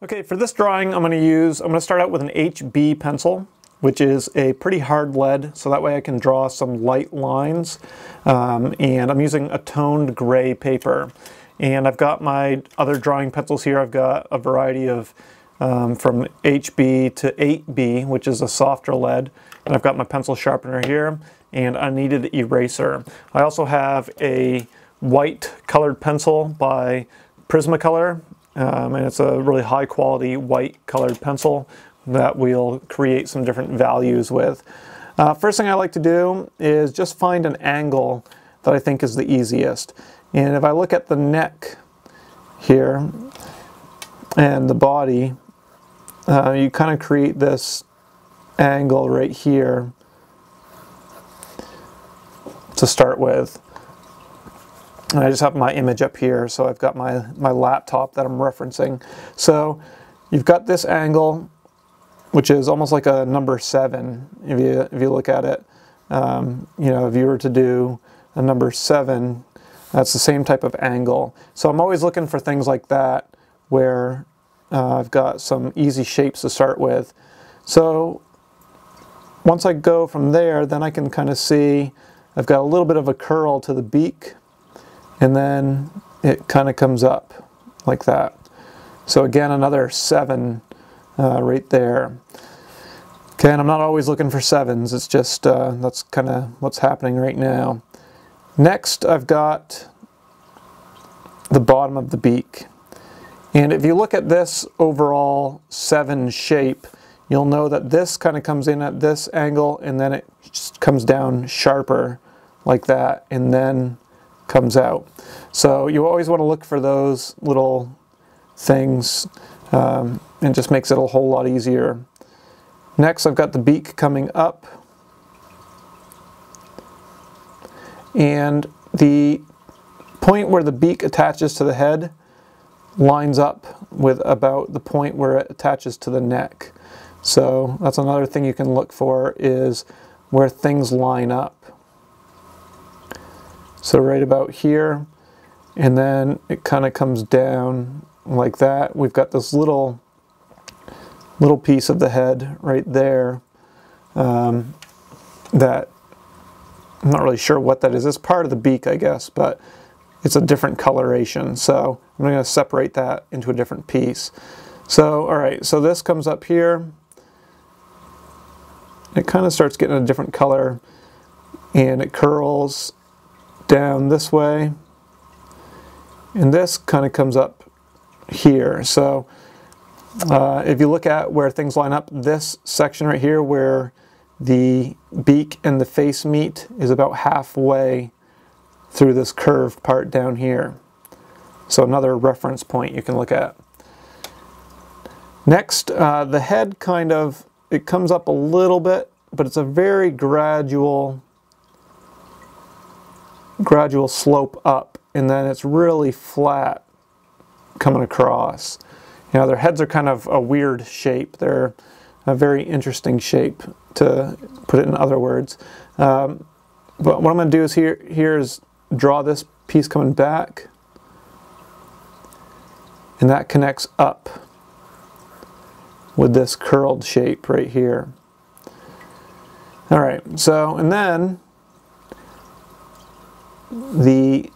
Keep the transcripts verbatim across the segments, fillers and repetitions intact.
Okay, for this drawing I'm going to use, I'm going to start out with an H B pencil, which is a pretty hard lead, so that way I can draw some light lines. Um, and I'm using a toned gray paper. And I've got my other drawing pencils here. I've got a variety of um, from H B to eight B, which is a softer lead. And I've got my pencil sharpener here, and a kneaded eraser. I also have a white colored pencil by Prismacolor. Um, and it's a really high quality white colored pencil that we'll create some different values with. Uh, first thing I like to do is just find an angle that I think is the easiest. And if I look at the neck here and the body, uh, you kind of create this angle right here to start with. And I just have my image up here, so I've got my, my laptop that I'm referencing. So you've got this angle, which is almost like a number seven, if you, if you look at it. Um, you know, if you were to do a number seven, that's the same type of angle. So I'm always looking for things like that, where uh, I've got some easy shapes to start with. So once I go from there, then I can kind of see I've got a little bit of a curl to the beak, and then it kind of comes up like that. So again, another seven uh, right there. Okay, and I'm not always looking for sevens, it's just uh, that's kind of what's happening right now. Next, I've got the bottom of the beak. And if you look at this overall seven shape, you'll know that this kind of comes in at this angle, and then it just comes down sharper like that, and then comes out. So you always want to look for those little things, um, and it just makes it a whole lot easier. Next, I've got the beak coming up, and the point where the beak attaches to the head lines up with about the point where it attaches to the neck. So that's another thing you can look for, is where things line up. So right about here, and then it kind of comes down like that. We've got this little little piece of the head right there um, that I'm not really sure what that is. It's part of the beak, I guess, but it's a different coloration. So I'm going to separate that into a different piece. So, all right, so this comes up here. It kind of starts getting a different color, and it curls down this way, and this kind of comes up here. So uh, if you look at where things line up, this section right here where the beak and the face meet is about halfway through this curved part down here. So another reference point you can look at. Next, uh, the head kind of, it comes up a little bit, but it's a very gradual gradual slope up, and then it's really flat coming across. You know, their heads are kind of a weird shape. They're a very interesting shape, to put it in other words. Um, but what I'm going to do is here, here is draw this piece coming back, and that connects up with this curled shape right here. All right, so, and then the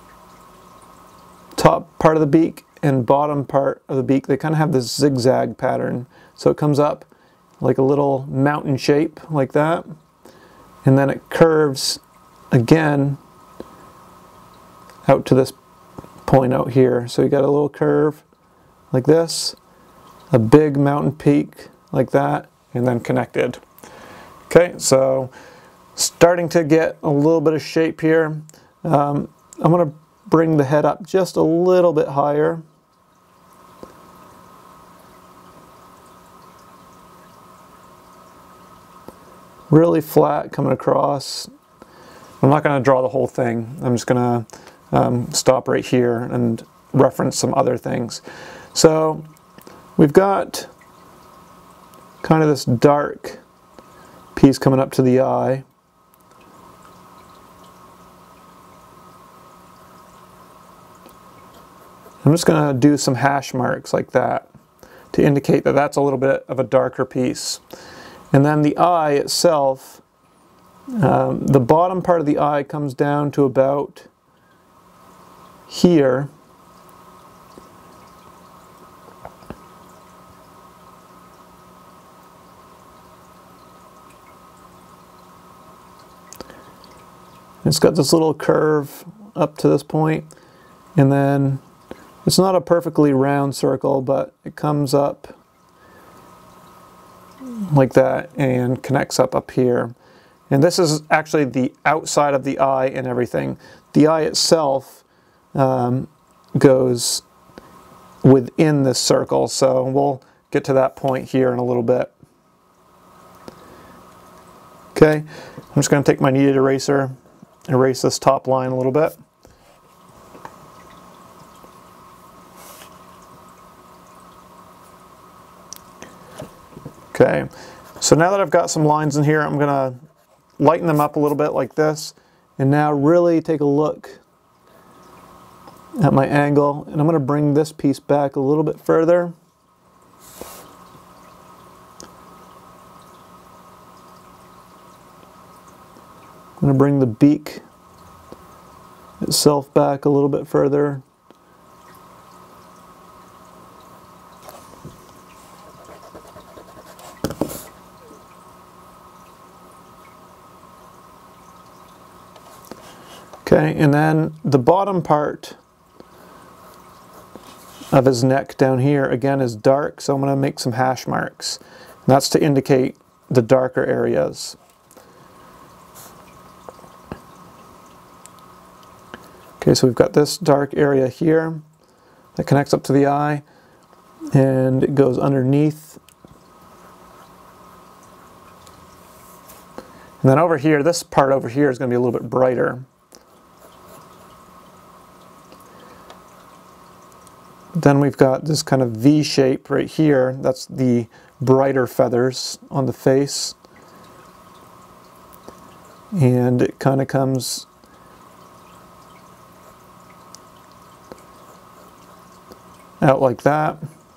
top part of the beak and bottom part of the beak, they kind of have this zigzag pattern. So it comes up like a little mountain shape like that, and then it curves again out to this point out here. So you got a little curve like this, a big mountain peak like that, and then connected. Okay, so starting to get a little bit of shape here. Um, I'm going to bring the head up just a little bit higher. Really flat coming across. I'm not going to draw the whole thing. I'm just going to um, stop right here and reference some other things. So we've got kind of this dark piece coming up to the eye. I'm just going to do some hash marks like that to indicate that that's a little bit of a darker piece. And then the eye itself, um, the bottom part of the eye comes down to about here. It's got this little curve up to this point, and then it's not a perfectly round circle, but it comes up like that and connects up up here. And this is actually the outside of the eye and everything. The eye itself um, goes within this circle, so we'll get to that point here in a little bit. Okay, I'm just going to take my kneaded eraser, erase this top line a little bit. Okay, so now that I've got some lines in here, I'm going to lighten them up a little bit like this, and now really take a look at my angle, and I'm going to bring this piece back a little bit further. I'm going to bring the beak itself back a little bit further. Okay, and then the bottom part of his neck down here again is dark, so I'm going to make some hash marks. And that's to indicate the darker areas. Okay, so we've got this dark area here that connects up to the eye, and it goes underneath. And then over here, this part over here is going to be a little bit brighter. Then we've got this kind of V shape right here. That's the brighter feathers on the face. And it kind of comes out like that.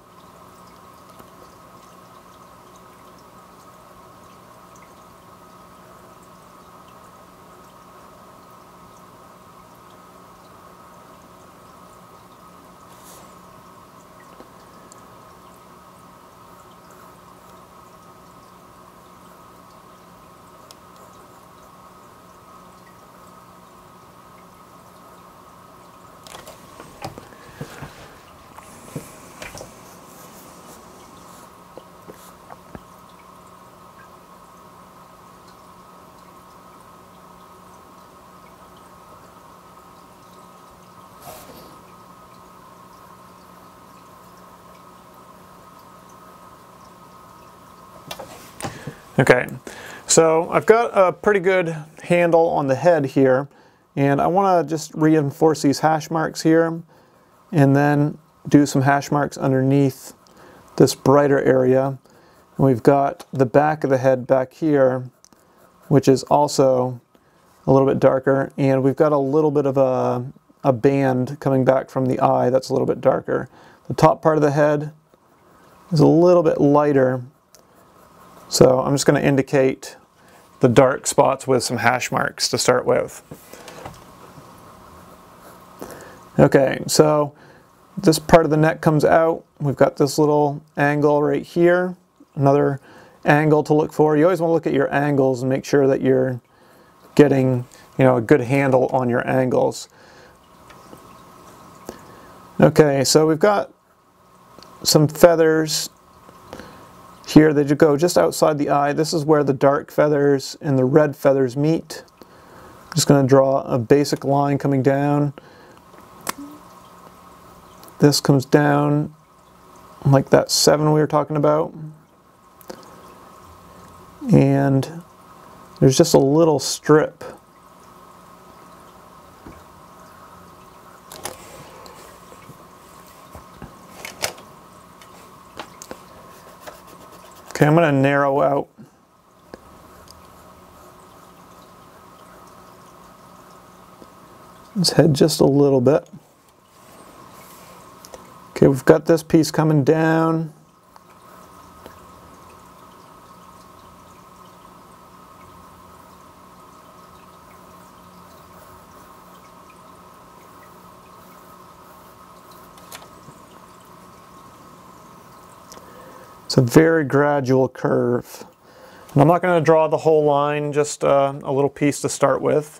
Okay, so I've got a pretty good handle on the head here, and I want to just reinforce these hash marks here, and then do some hash marks underneath this brighter area. And we've got the back of the head back here, which is also a little bit darker, and we've got a little bit of a, a band coming back from the eye that's a little bit darker. The top part of the head is a little bit lighter, so I'm just going to indicate the dark spots with some hash marks to start with. Okay, so this part of the neck comes out. We've got this little angle right here, another angle to look for. You always want to look at your angles and make sure that you're getting, you know, a good handle on your angles. Okay, so we've got some feathers here that go just outside the eye. This is where the dark feathers and the red feathers meet. I'm just going to draw a basic line coming down. This comes down like that seven we were talking about. And there's just a little strip. Okay, I'm going to narrow out his head just a little bit. Okay, we've got this piece coming down, It's a very gradual curve. And I'm not going to draw the whole line, just uh, a little piece to start with.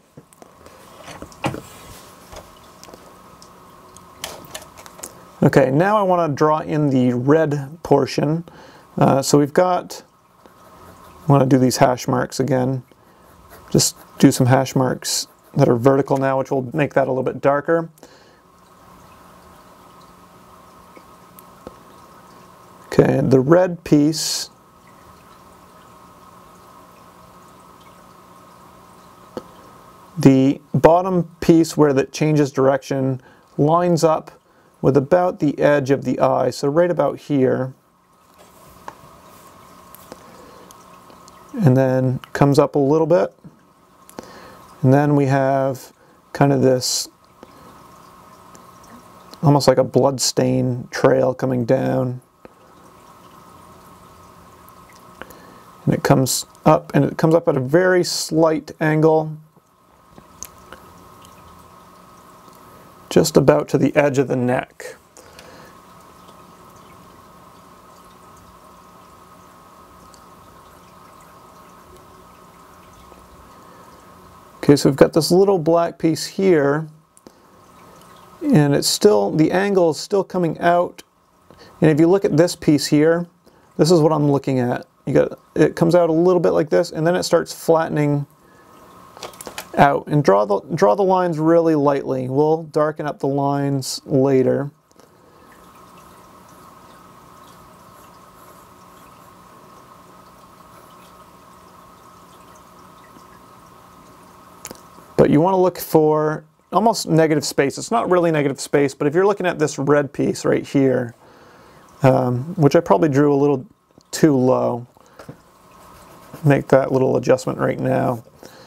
Okay, now I want to draw in the red portion. Uh, so we've got, I want to do these hash marks again. Just do some hash marks that are vertical now, which will make that a little bit darker. Okay, the red piece, the bottom piece where that changes direction lines up with about the edge of the eye, so right about here. And then comes up a little bit. And then we have kind of this, almost like a blood stain trail coming down. And it comes up, and it comes up at a very slight angle, just about to the edge of the neck. Okay, so we've got this little black piece here, and it's still, the angle is still coming out. And if you look at this piece here, this is what I'm looking at. You got, it comes out a little bit like this, and then it starts flattening out. And draw the, draw the lines really lightly. We'll darken up the lines later. But you want to look for almost negative space. It's not really negative space, but if you're looking at this red piece right here, um, which I probably drew a little too low, make that little adjustment right now.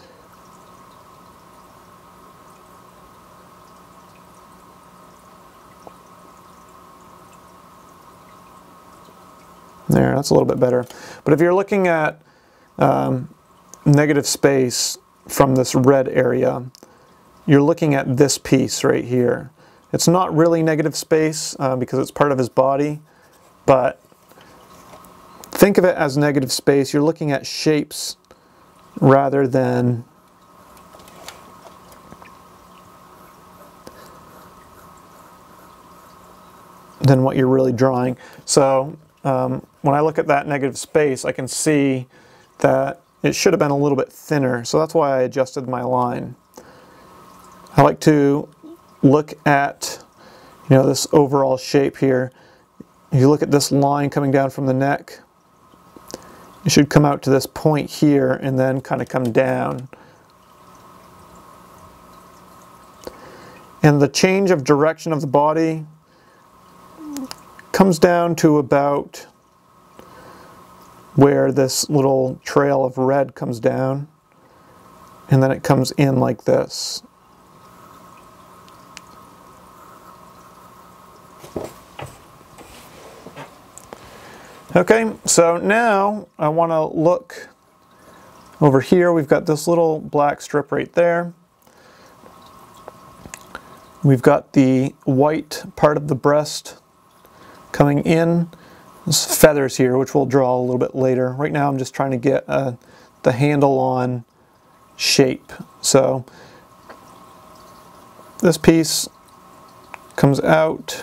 There, that's a little bit better. But if you're looking at um, negative space from this red area, you're looking at this piece right here. It's not really negative space uh, because it's part of his body, but think of it as negative space. You're looking at shapes rather than than what you're really drawing. So um, when I look at that negative space, I can see that it should have been a little bit thinner, so that's why I adjusted my line. I like to look at, you know, this overall shape here. If you look at this line coming down from the neck, it should come out to this point here and then kind of come down. And the change of direction of the body comes down to about where this little trail of red comes down, and then it comes in like this. Okay, so now I want to look over here. We've got this little black strip right there. We've got the white part of the breast coming in. There's feathers here, which we'll draw a little bit later. Right now I'm just trying to get uh, the handle on shape. So this piece comes out,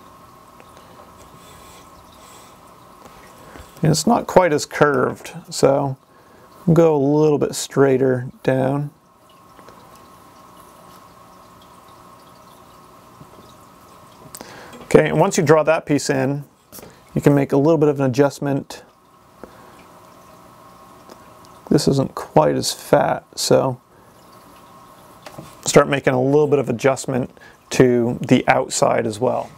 and it's not quite as curved, so I'll go a little bit straighter down. Okay, and once you draw that piece in, you can make a little bit of an adjustment. This isn't quite as fat, so start making a little bit of adjustment to the outside as well.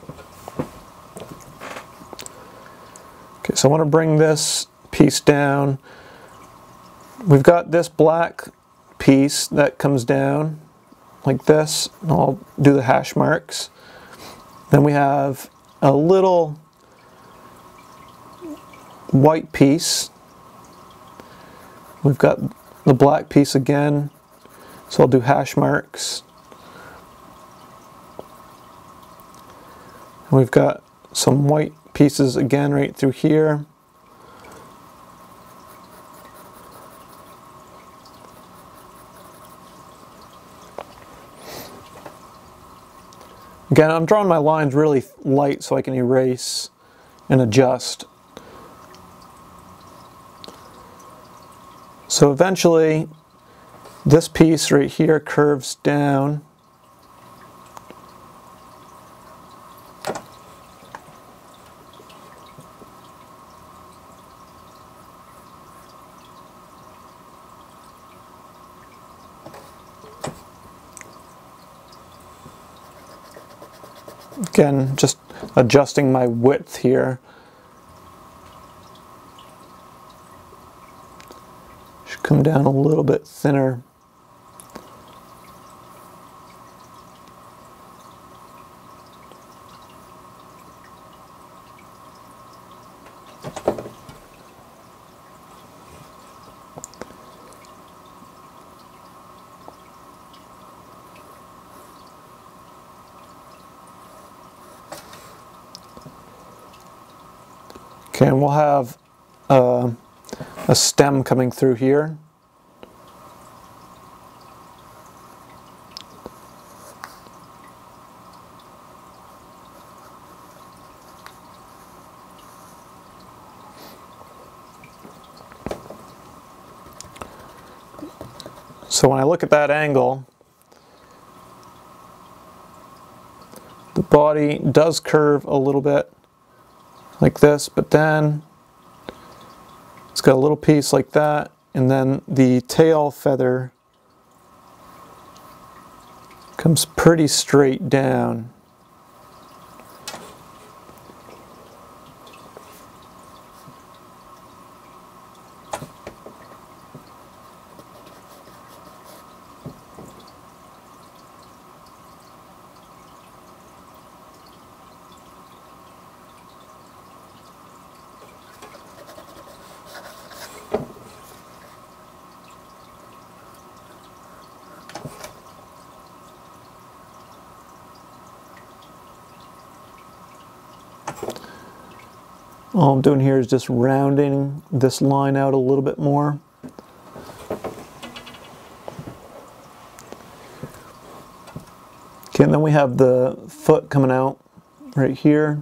Okay, so I want to bring this piece down. We've got this black piece that comes down like this. I'll do the hash marks. Then we have a little white piece. We've got the black piece again, so I'll do hash marks. And we've got some white pieces again right through here. Again, I'm drawing my lines really light so I can erase and adjust. So eventually, this piece right here curves down. Again, just adjusting my width here. Should come down a little bit thinner. Okay, and we'll have uh, a stem coming through here. So when I look at that angle, the body does curve a little bit like this, but then it's got a little piece like that, and then the tail feather comes pretty straight down. All I'm doing here is just rounding this line out a little bit more. Okay, and then we have the foot coming out right here.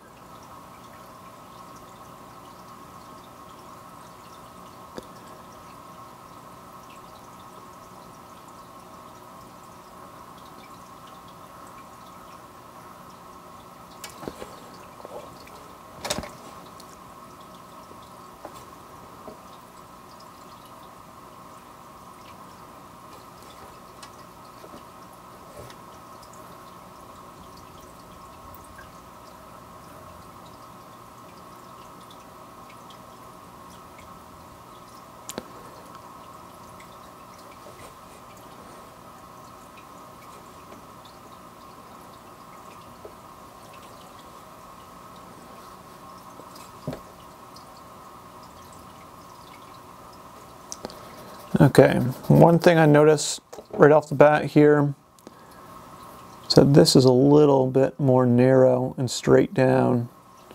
Okay, one thing I noticed right off the bat here is that this is a little bit more narrow and straight down.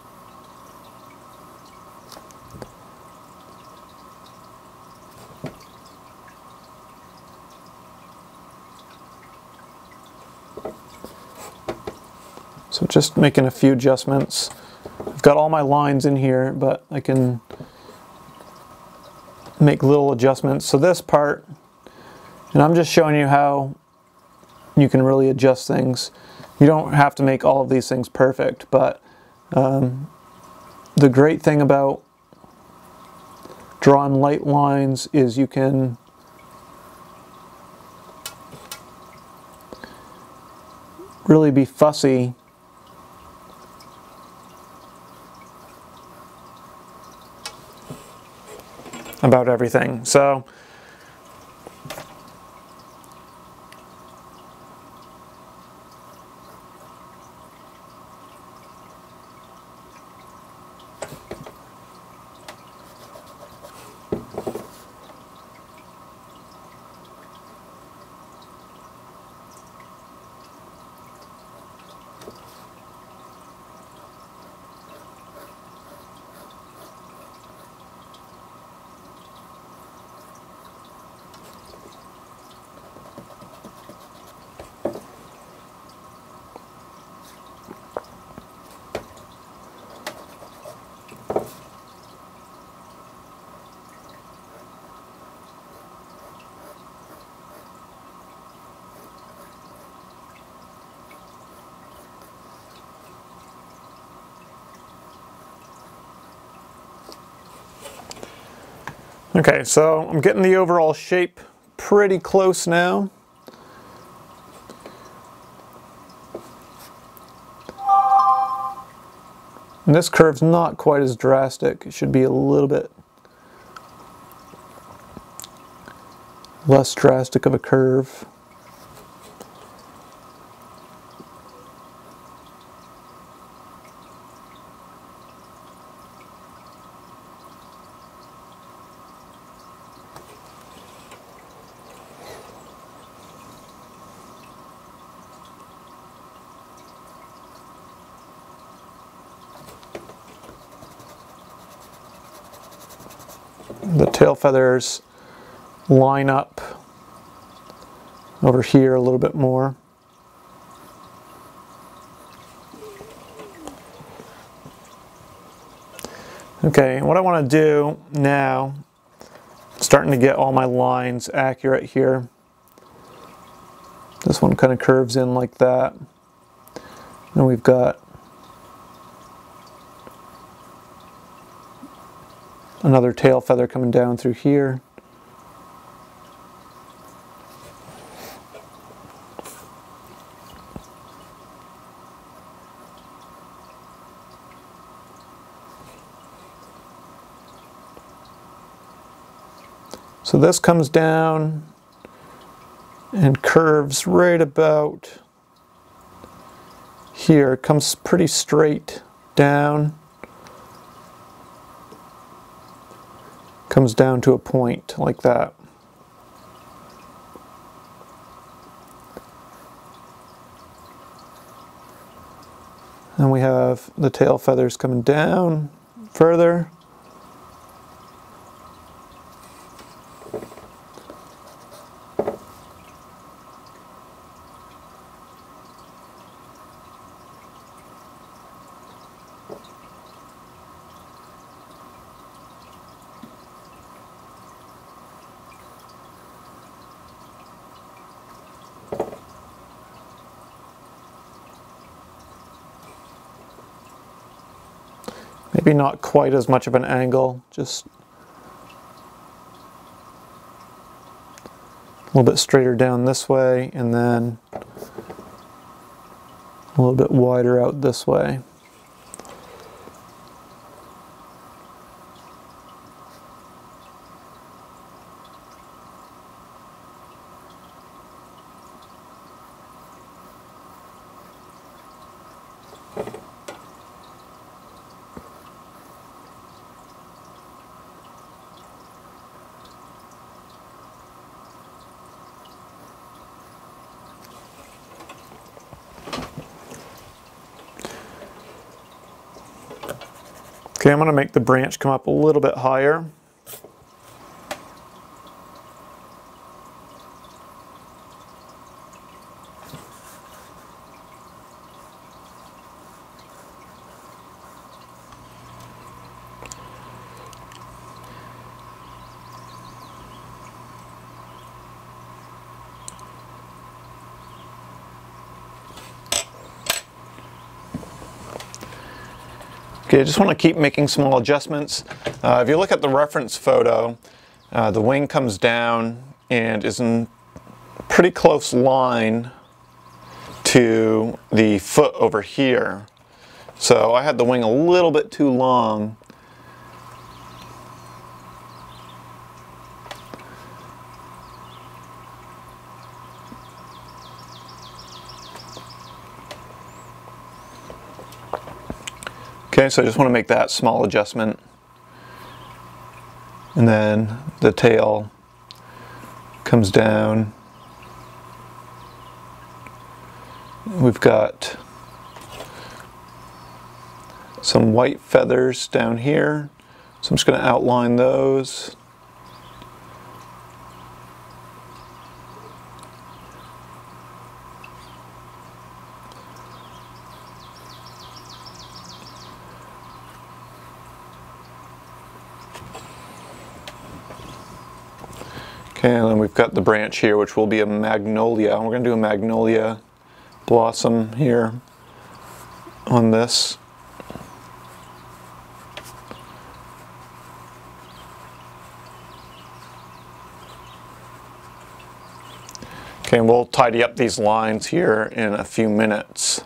So just making a few adjustments. I've got all my lines in here, but I can make little adjustments. So this part, and I'm just showing you how you can really adjust things. You don't have to make all of these things perfect, but um, the great thing about drawing light lines is you can really be fussy about everything. So Okay, so I'm getting the overall shape pretty close now. And this curve's not quite as drastic. It should be a little bit less drastic of a curve. The tail feathers line up over here a little bit more. Okay, what I want to do now, starting to get all my lines accurate here. This one kind of curves in like that. And we've got another tail feather coming down through here. So this comes down and curves right about here. It comes pretty straight down. Comes down to a point like that. And we have the tail feathers coming down further. Maybe not quite as much of an angle, just a little bit straighter down this way and then a little bit wider out this way. Okay, I'm going to make the branch come up a little bit higher. Okay, I just want to keep making small adjustments. Uh, if you look at the reference photo, uh, the wing comes down and is in pretty close line to the foot over here. So I had the wing a little bit too long. Okay, so I just want to make that small adjustment. And then the tail comes down. We've got some white feathers down here. So I'm just going to outline those. Okay, and then we've got the branch here, which will be a magnolia. We're going to do a magnolia blossom here on this. Okay, and we'll tidy up these lines here in a few minutes.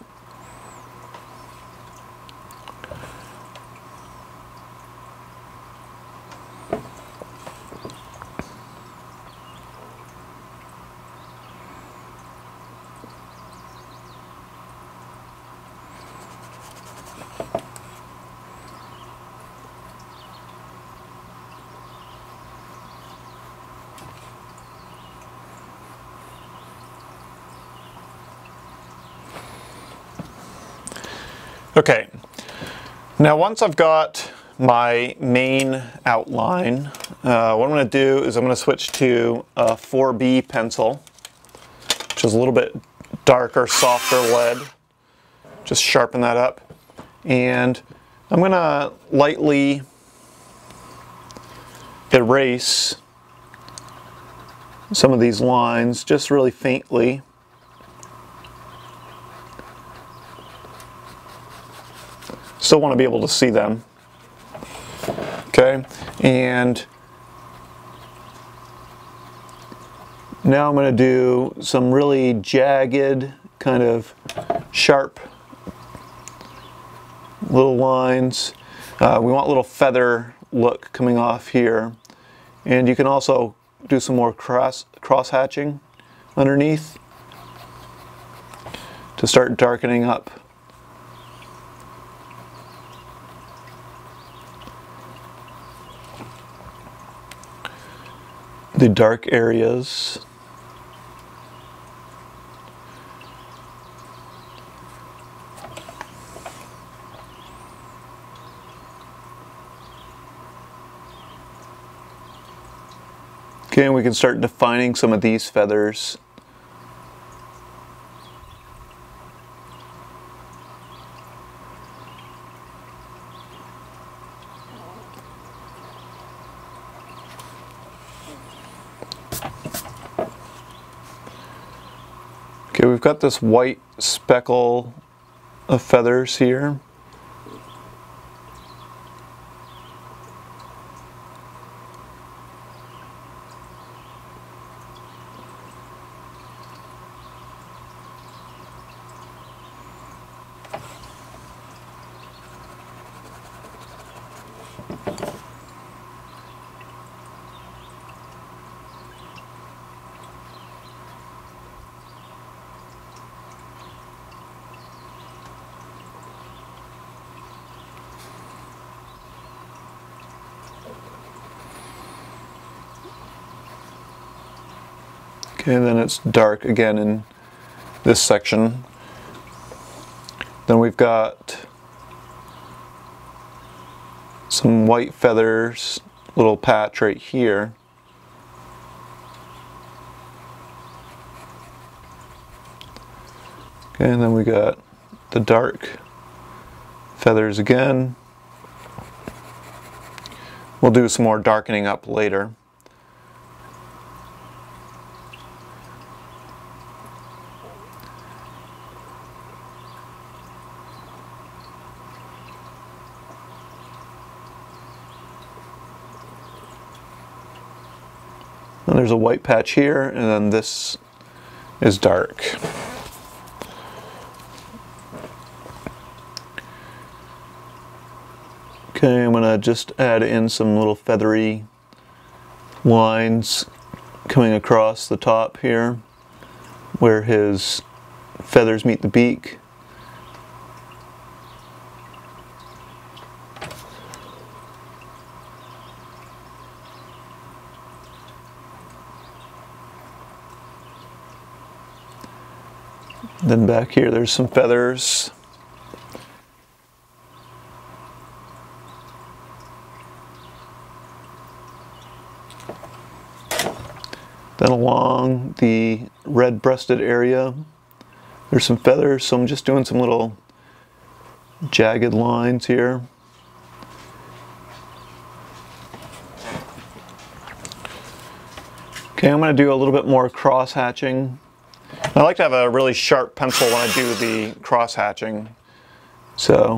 Okay, now once I've got my main outline, uh, what I'm going to do is I'm going to switch to a four B pencil, which is a little bit darker, softer lead. Just sharpen that up. And I'm going to lightly erase some of these lines, just really faintly. Still want to be able to see them. Okay, and now I'm going to do some really jagged, kind of sharp little lines. Uh, we want a little feather look coming off here. And you can also do some more cross, cross hatching underneath to start darkening up the dark areas. Okay, and we can start defining some of these feathers. Okay, we've got this white speckle of feathers here. Okay, and then it's dark again in this section. Then we've got some white feathers, little patch right here. Okay, and then we got the dark feathers again. We'll do some more darkening up later. And there's a white patch here, and then this is dark. Okay, I'm gonna just add in some little feathery lines coming across the top here, where his feathers meet the beak. Then back here there's some feathers. Then along the red-breasted area there's some feathers, so I'm just doing some little jagged lines here. Okay, I'm going to do a little bit more cross hatching. I like to have a really sharp pencil when I do the cross hatching. So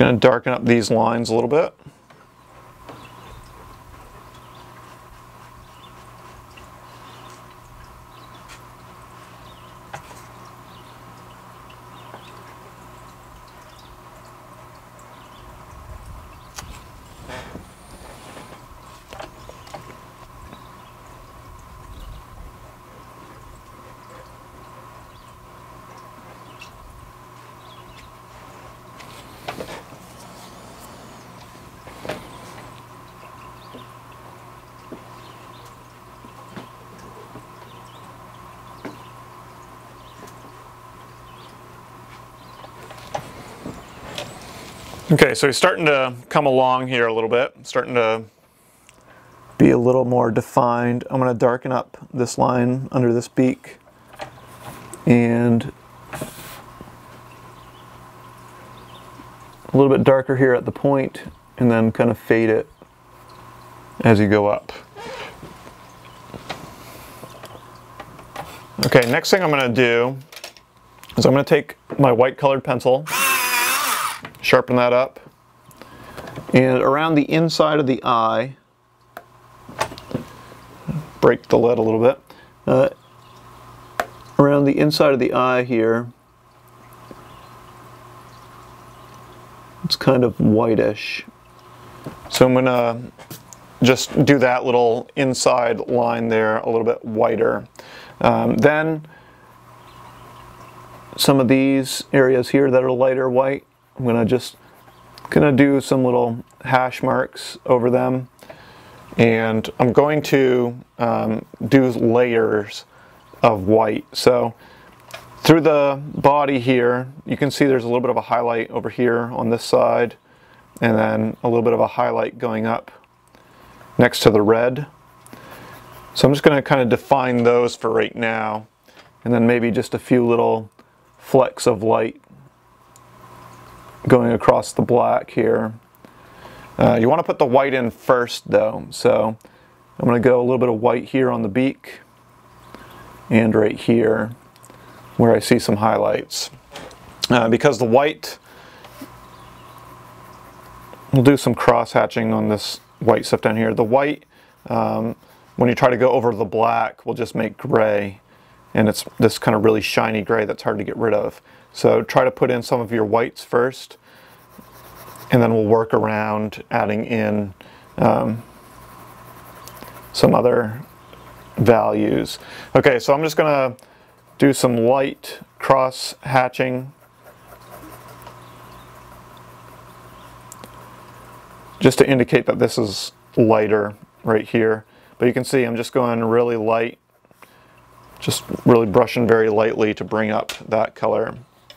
going to darken up these lines a little bit. Okay, so he's starting to come along here a little bit, starting to be a little more defined. I'm going to darken up this line under this beak and a little bit darker here at the point, and then kind of fade it as you go up. Okay, next thing I'm going to do is I'm going to take my white colored pencil, sharpen that up, and around the inside of the eye, break the lead a little bit, uh, around the inside of the eye here, it's kind of whitish. So I'm going to just do that little inside line there a little bit whiter. Um, then some of these areas here that are lighter white, I'm going to just gonna do some little hash marks over them, and I'm going to um, do layers of white. So through the body here, you can see there's a little bit of a highlight over here on this side, and then a little bit of a highlight going up next to the red. So I'm just going to kind of define those for right now, and then maybe just a few little flecks of light going across the black here. Uh, you want to put the white in first though, so I'm going to go a little bit of white here on the beak and right here where I see some highlights. Uh, because the white, we'll do some cross hatching on this white stuff down here. The white, um, when you try to go over the black, will just make gray, and it's this kind of really shiny gray that's hard to get rid of. So try to put in some of your whites first, and then we'll work around adding in um, some other values. Okay, so I'm just going to do some light cross hatching just to indicate that this is lighter right here. But you can see I'm just going really light, just really brushing very lightly to bring up that color.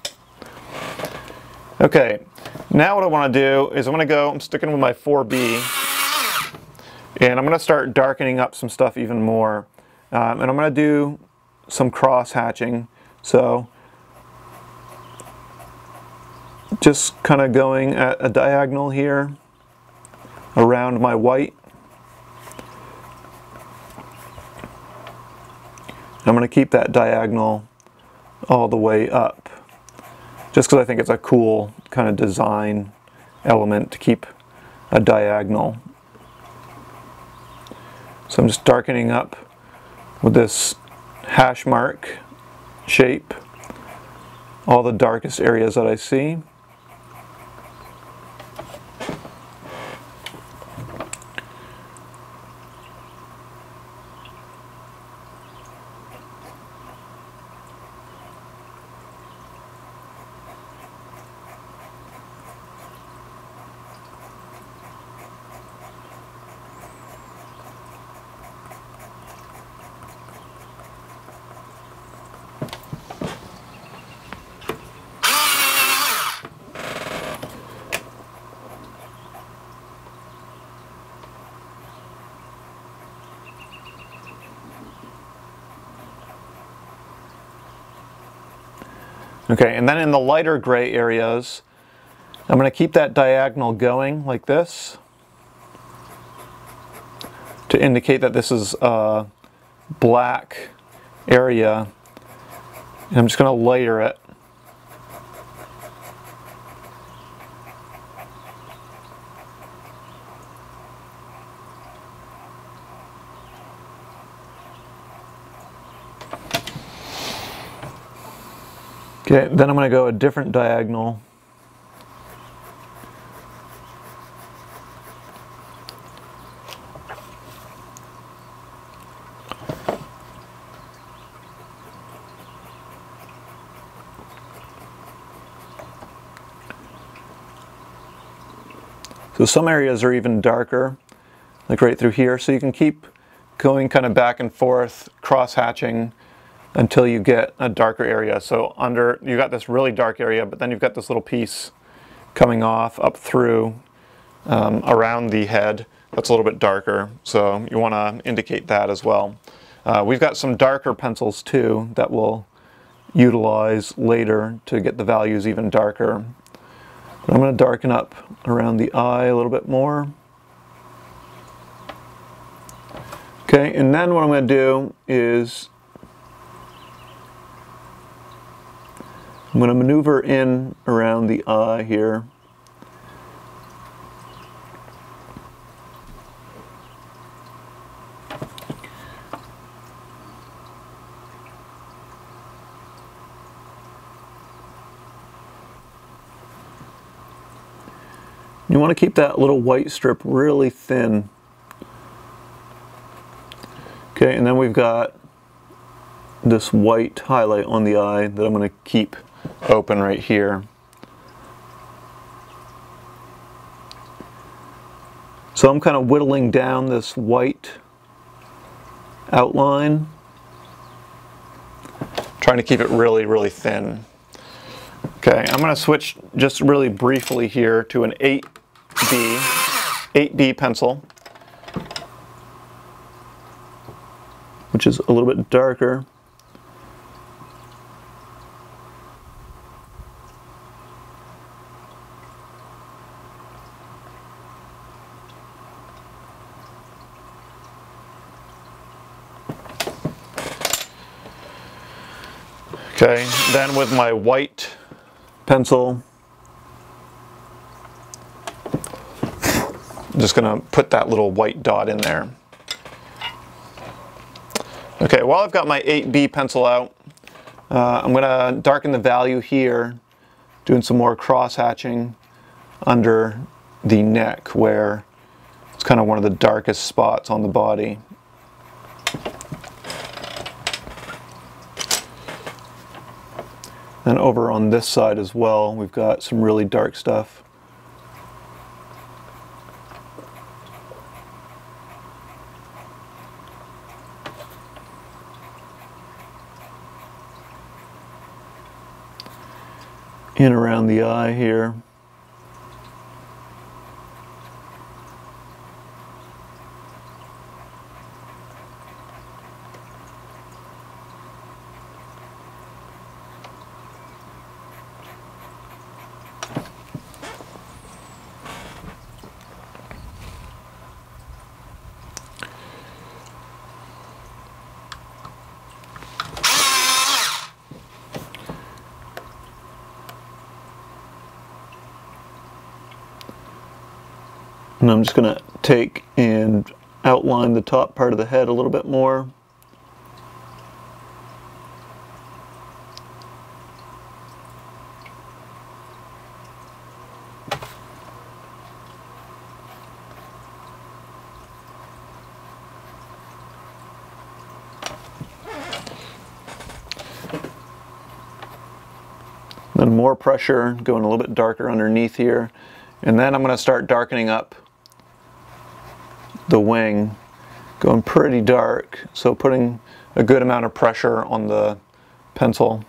Okay, now what I want to do is I'm going to go, I'm sticking with my four B, and I'm going to start darkening up some stuff even more. Um, and I'm going to do some cross hatching. So just kind of going at a diagonal here around my white. I'm going to keep that diagonal all the way up, just because I think it's a cool kind of design element to keep a diagonal. So I'm just darkening up with this hash mark shape all the darkest areas that I see. Okay, and then in the lighter gray areas, I'm going to keep that diagonal going like this to indicate that this is a black area, and I'm just going to layer it. Okay, then I'm going to go a different diagonal. So some areas are even darker, like right through here, so you can keep going kind of back and forth, cross-hatching until you get a darker area. So under, you got this really dark area, but then you've got this little piece coming off up through um, around the head that's a little bit darker, so you want to indicate that as well. Uh, we've got some darker pencils too that we'll utilize later to get the values even darker. I'm going to darken up around the eye a little bit more. Okay, and then what I'm going to do is I'm going to maneuver in around the eye here. You want to keep that little white strip really thin. Okay, and then we've got this white highlight on the eye that I'm going to keep open right here. So I'm kind of whittling down this white outline, trying to keep it really, really thin. Okay, I'm going to switch just really briefly here to an eight B, eight B pencil, which is a little bit darker. Okay, then with my white pencil, I'm just going to put that little white dot in there. Okay, while I've got my eight B pencil out, uh, I'm going to darken the value here, doing some more cross-hatching under the neck where it's kind of one of the darkest spots on the body. And over on this side as well, we've got some really dark stuff. In around the eye here. And I'm just going to take and outline the top part of the head a little bit more. Then more pressure, going a little bit darker underneath here. And then I'm going to start darkening up the wing, going pretty dark, so putting a good amount of pressure on the pencil.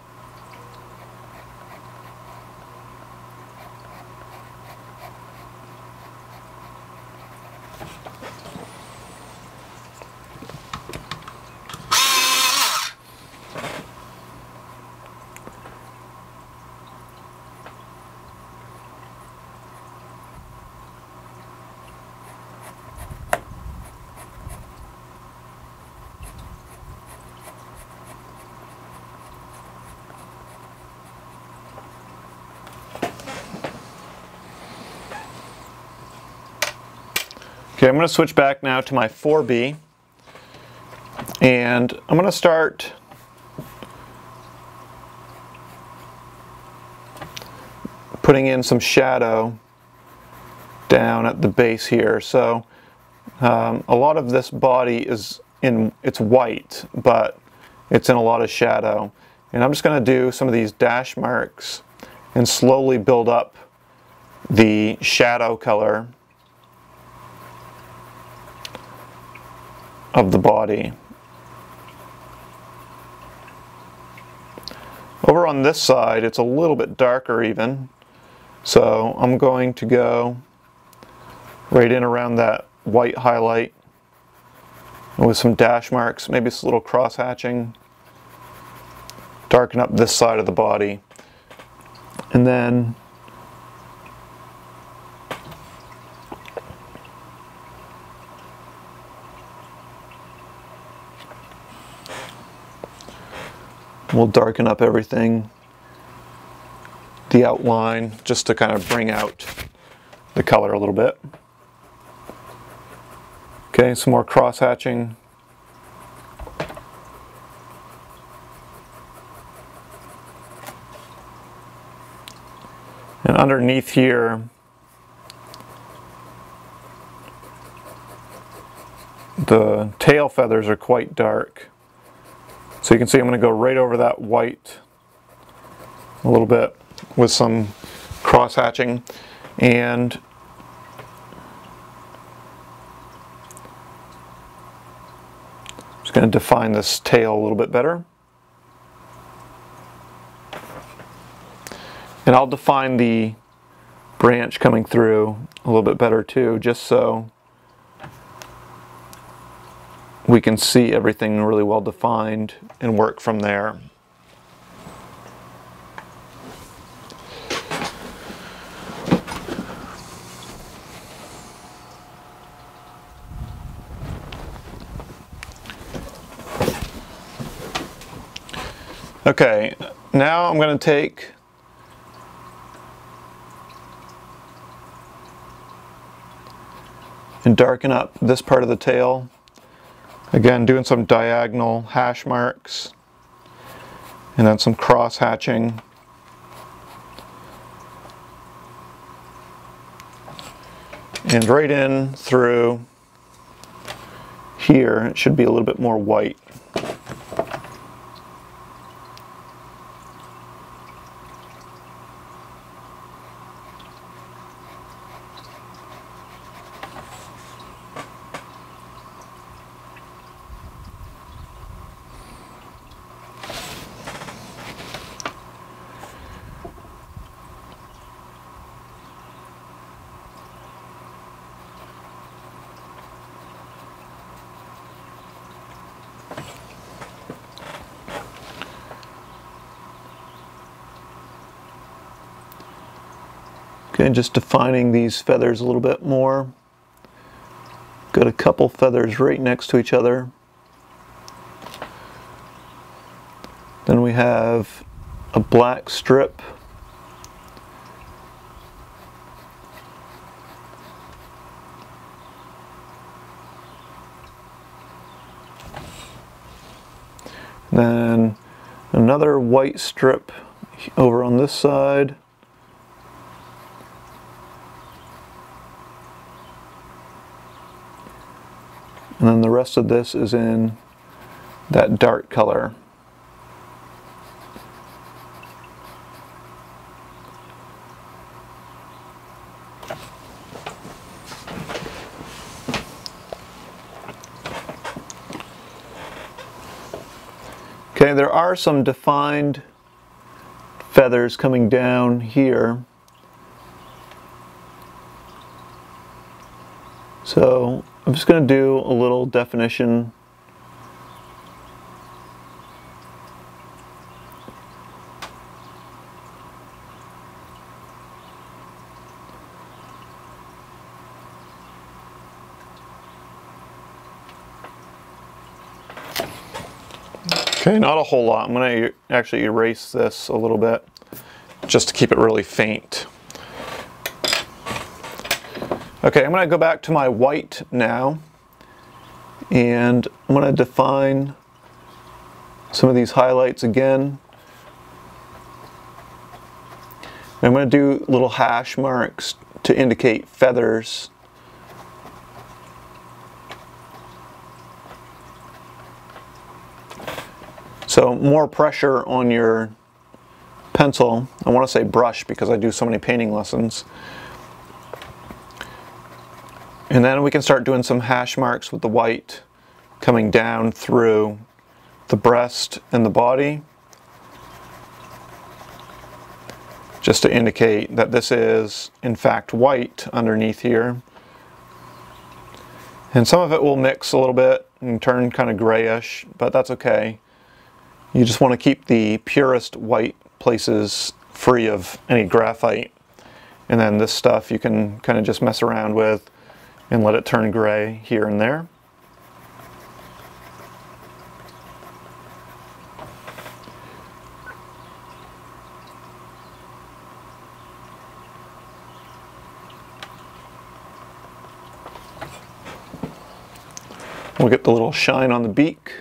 Okay, I'm going to switch back now to my four B, and I'm going to start putting in some shadow down at the base here. So um, a lot of this body is in, it's white, but it's in a lot of shadow. And I'm just going to do some of these dash marks and slowly build up the shadow color of the body. Over on this side, it's a little bit darker even, so I'm going to go right in around that white highlight with some dash marks, maybe a little cross hatching, darken up this side of the body, and then we'll darken up everything, the outline, just to kind of bring out the color a little bit. Okay, some more cross hatching. And underneath here, the tail feathers are quite dark. So you can see I'm going to go right over that white a little bit with some cross hatching, and just going to define this tail a little bit better. And I'll define the branch coming through a little bit better too, just so we can see everything really well defined and work from there. Okay, now I'm going to take and darken up this part of the tail. Again, doing some diagonal hash marks and then some cross hatching. And right in through here, it should be a little bit more white. Okay, just defining these feathers a little bit more. Got a couple feathers right next to each other. Then we have a black strip. Then another white strip over on this side. And then the rest of this is in that dark color. Okay, there are some defined feathers coming down here. So I'm just going to do a little definition. Okay, not a whole lot. I'm going to actually erase this a little bit just to keep it really faint. Okay, I'm going to go back to my white now, and I'm going to define some of these highlights again. I'm going to do little hash marks to indicate feathers. So more pressure on your pencil. I want to say brush because I do so many painting lessons. And then we can start doing some hash marks with the white coming down through the breast and the body, just to indicate that this is in fact white underneath here. And some of it will mix a little bit and turn kind of grayish, but that's okay. You just want to keep the purest white places free of any graphite. And then this stuff you can kind of just mess around with and let it turn gray here and there. We'll get the little shine on the beak.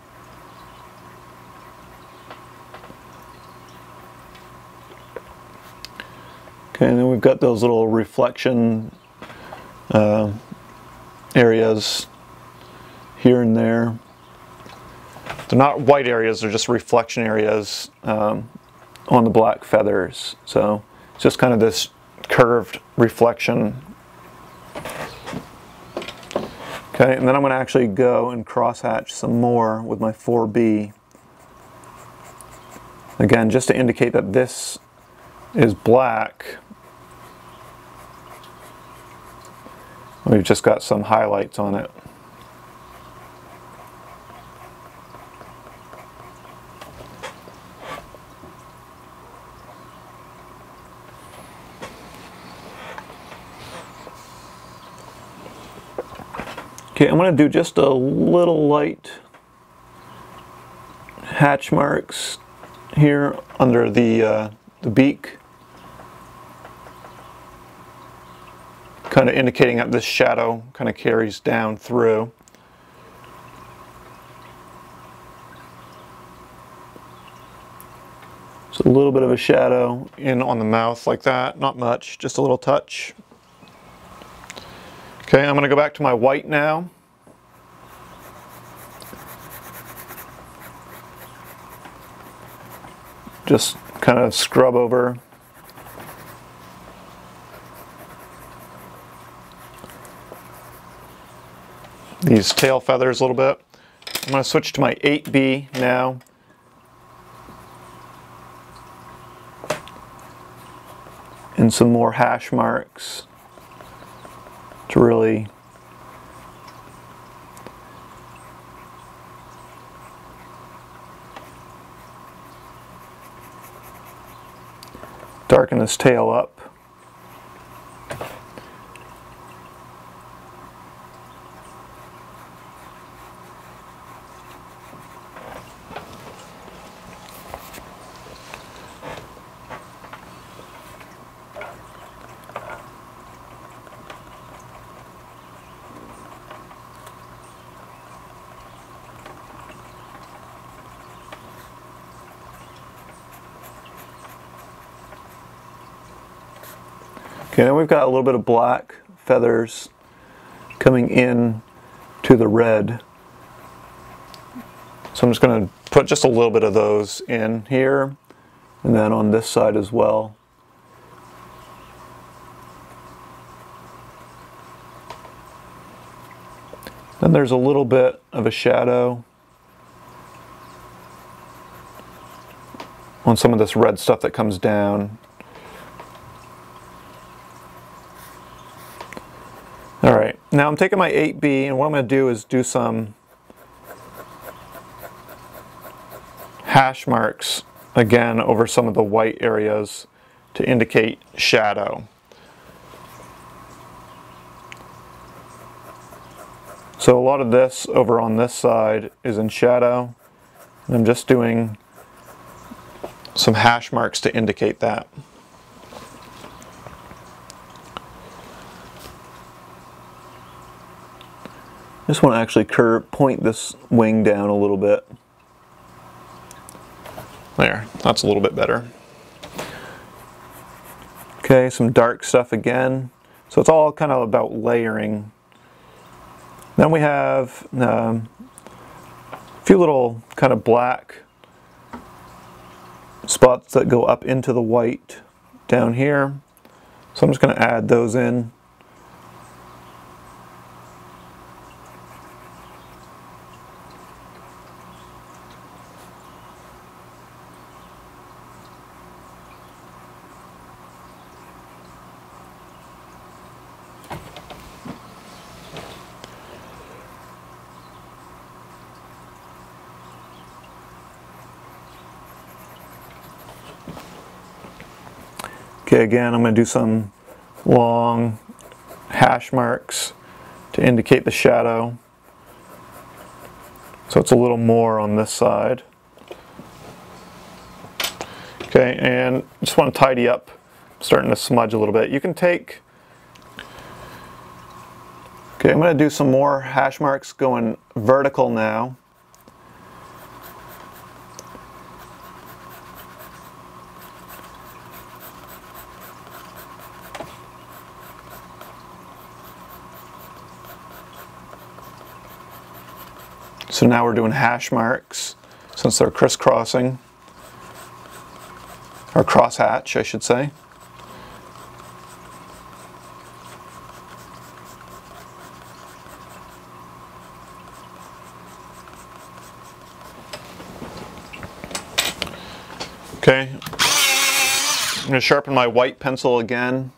Okay, and then we've got those little reflection uh, areas here and there. They're not white areas, they're just reflection areas um, on the black feathers. So it's just kind of this curved reflection. Okay, and then I'm going to actually go and crosshatch some more with my four B. Again, just to indicate that this is black. We've just got some highlights on it. Okay, I'm going to do just a little light hatch marks here under the, uh, the beak, kind of indicating that this shadow kind of carries down through. Just a little bit of a shadow in on the mouth like that, not much, just a little touch. Okay, I'm going to go back to my white now. Just kind of scrub over. These tail feathers a little bit. I'm going to switch to my eight B now. And some more hash marks to really darken his tail up. Okay, then we've got a little bit of black feathers coming in to the red. So I'm just going to put just a little bit of those in here and then on this side as well. Then there's a little bit of a shadow on some of this red stuff that comes down. Alright, now I'm taking my eight B and what I'm going to do is do some hash marks again over some of the white areas to indicate shadow. So a lot of this over on this side is in shadow, and I'm just doing some hash marks to indicate that. I just want to actually curve, point this wing down a little bit. There, that's a little bit better. Okay, some dark stuff again. So it's all kind of about layering. Then we have um, a few little kind of black spots that go up into the white down here. So I'm just going to add those in. Okay, again, I'm going to do some long hash marks to indicate the shadow. So it's a little more on this side. Okay, and just want to tidy up. I'm starting to smudge a little bit. You can take... Okay, I'm going to do some more hash marks going vertical now. So now we're doing hash marks, since they're crisscrossing, or crosshatch, I should say. Okay, I'm going to sharpen my white pencil again.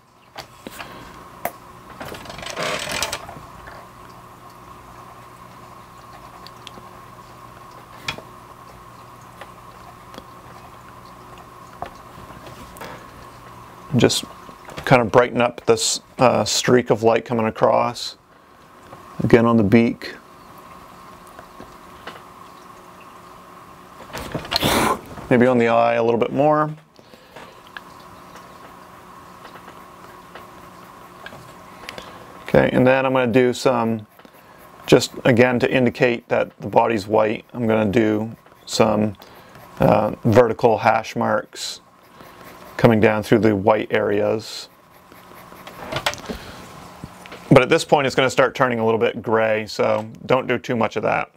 Just kind of brighten up this uh, streak of light coming across. Again on the beak. Maybe on the eye a little bit more. Okay, and then I'm going to do some, just again to indicate that the body's white, I'm going to do some uh, vertical hash marks coming down through the white areas. But at this point it's going to start turning a little bit gray, so don't do too much of that.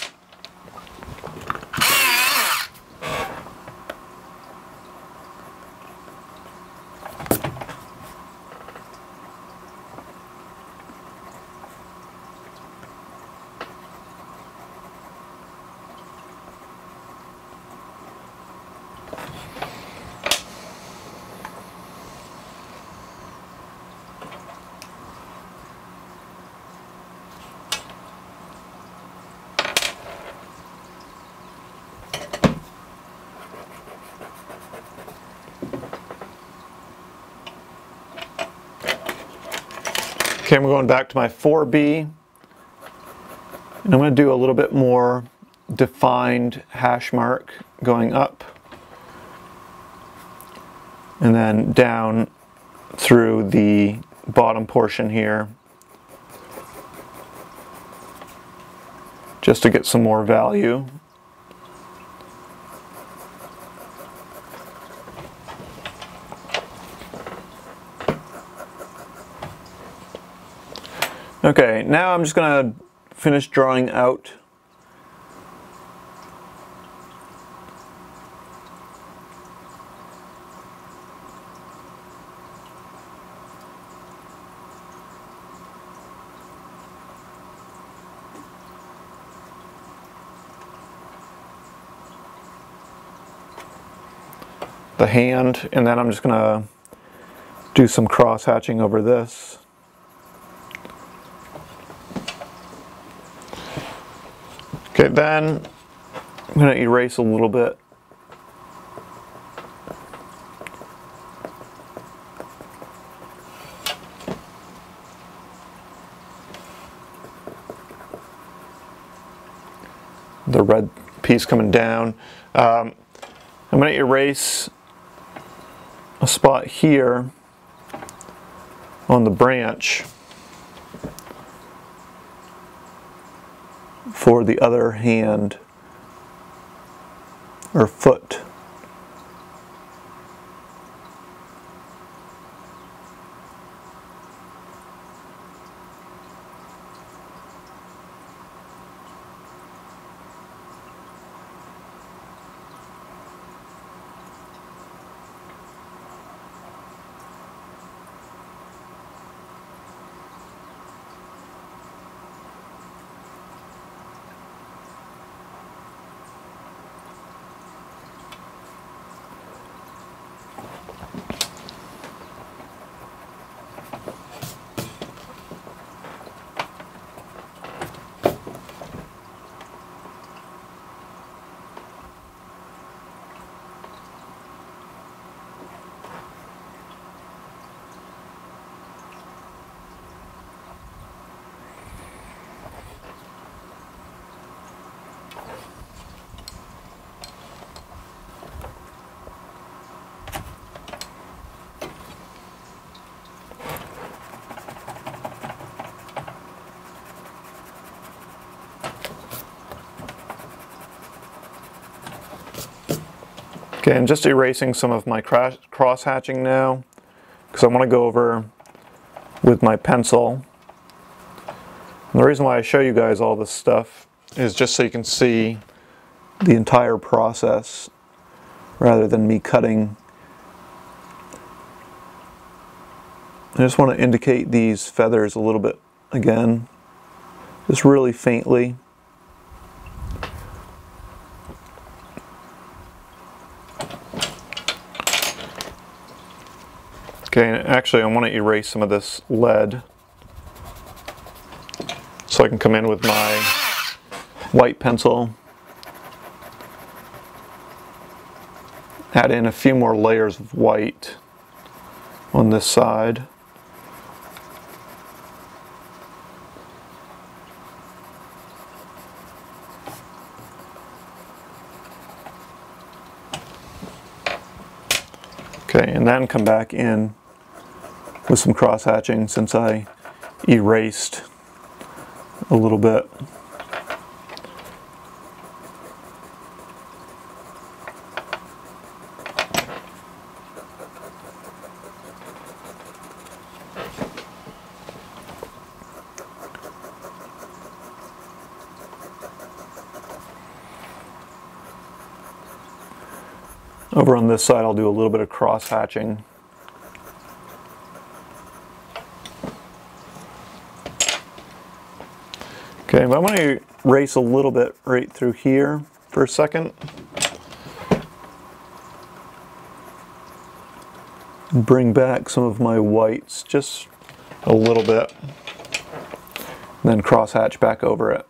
Okay, I'm going back to my four B, and I'm going to do a little bit more defined hash mark going up and then down through the bottom portion here, just to get some more value. Okay, now I'm just going to finish drawing out the hand, and then I'm just going to do some cross hatching over this. Okay, then I'm going to erase a little bit. The red piece coming down. Um, I'm going to erase a spot here on the branch for the other hand or foot. Okay, I'm just erasing some of my cross hatching now because I want to go over with my pencil. And the reason why I show you guys all this stuff is just so you can see the entire process rather than me cutting. I just want to indicate these feathers a little bit again, just really faintly. Okay, and actually I want to erase some of this lead so I can come in with my white pencil, add in a few more layers of white on this side. Okay, and then come back in with some cross hatching since I erased a little bit. Over on this side, I'll do a little bit of cross hatching. Okay, but I want to erase a little bit right through here for a second. Bring back some of my whites just a little bit, and then cross hatch back over it.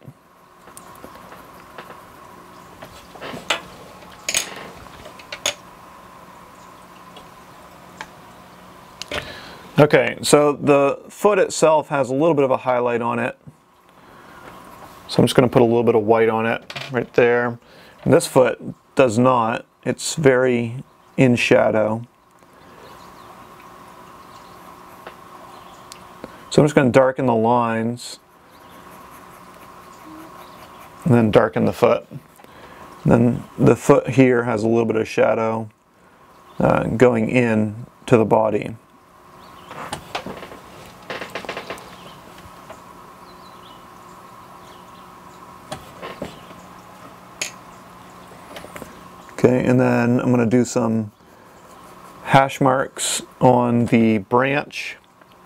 Okay, so the foot itself has a little bit of a highlight on it. So I'm just going to put a little bit of white on it right there. And this foot does not. It's very in shadow. So I'm just going to darken the lines and then darken the foot. And then the foot here has a little bit of shadow uh, going in to the body. Okay, and then I'm going to do some hash marks on the branch.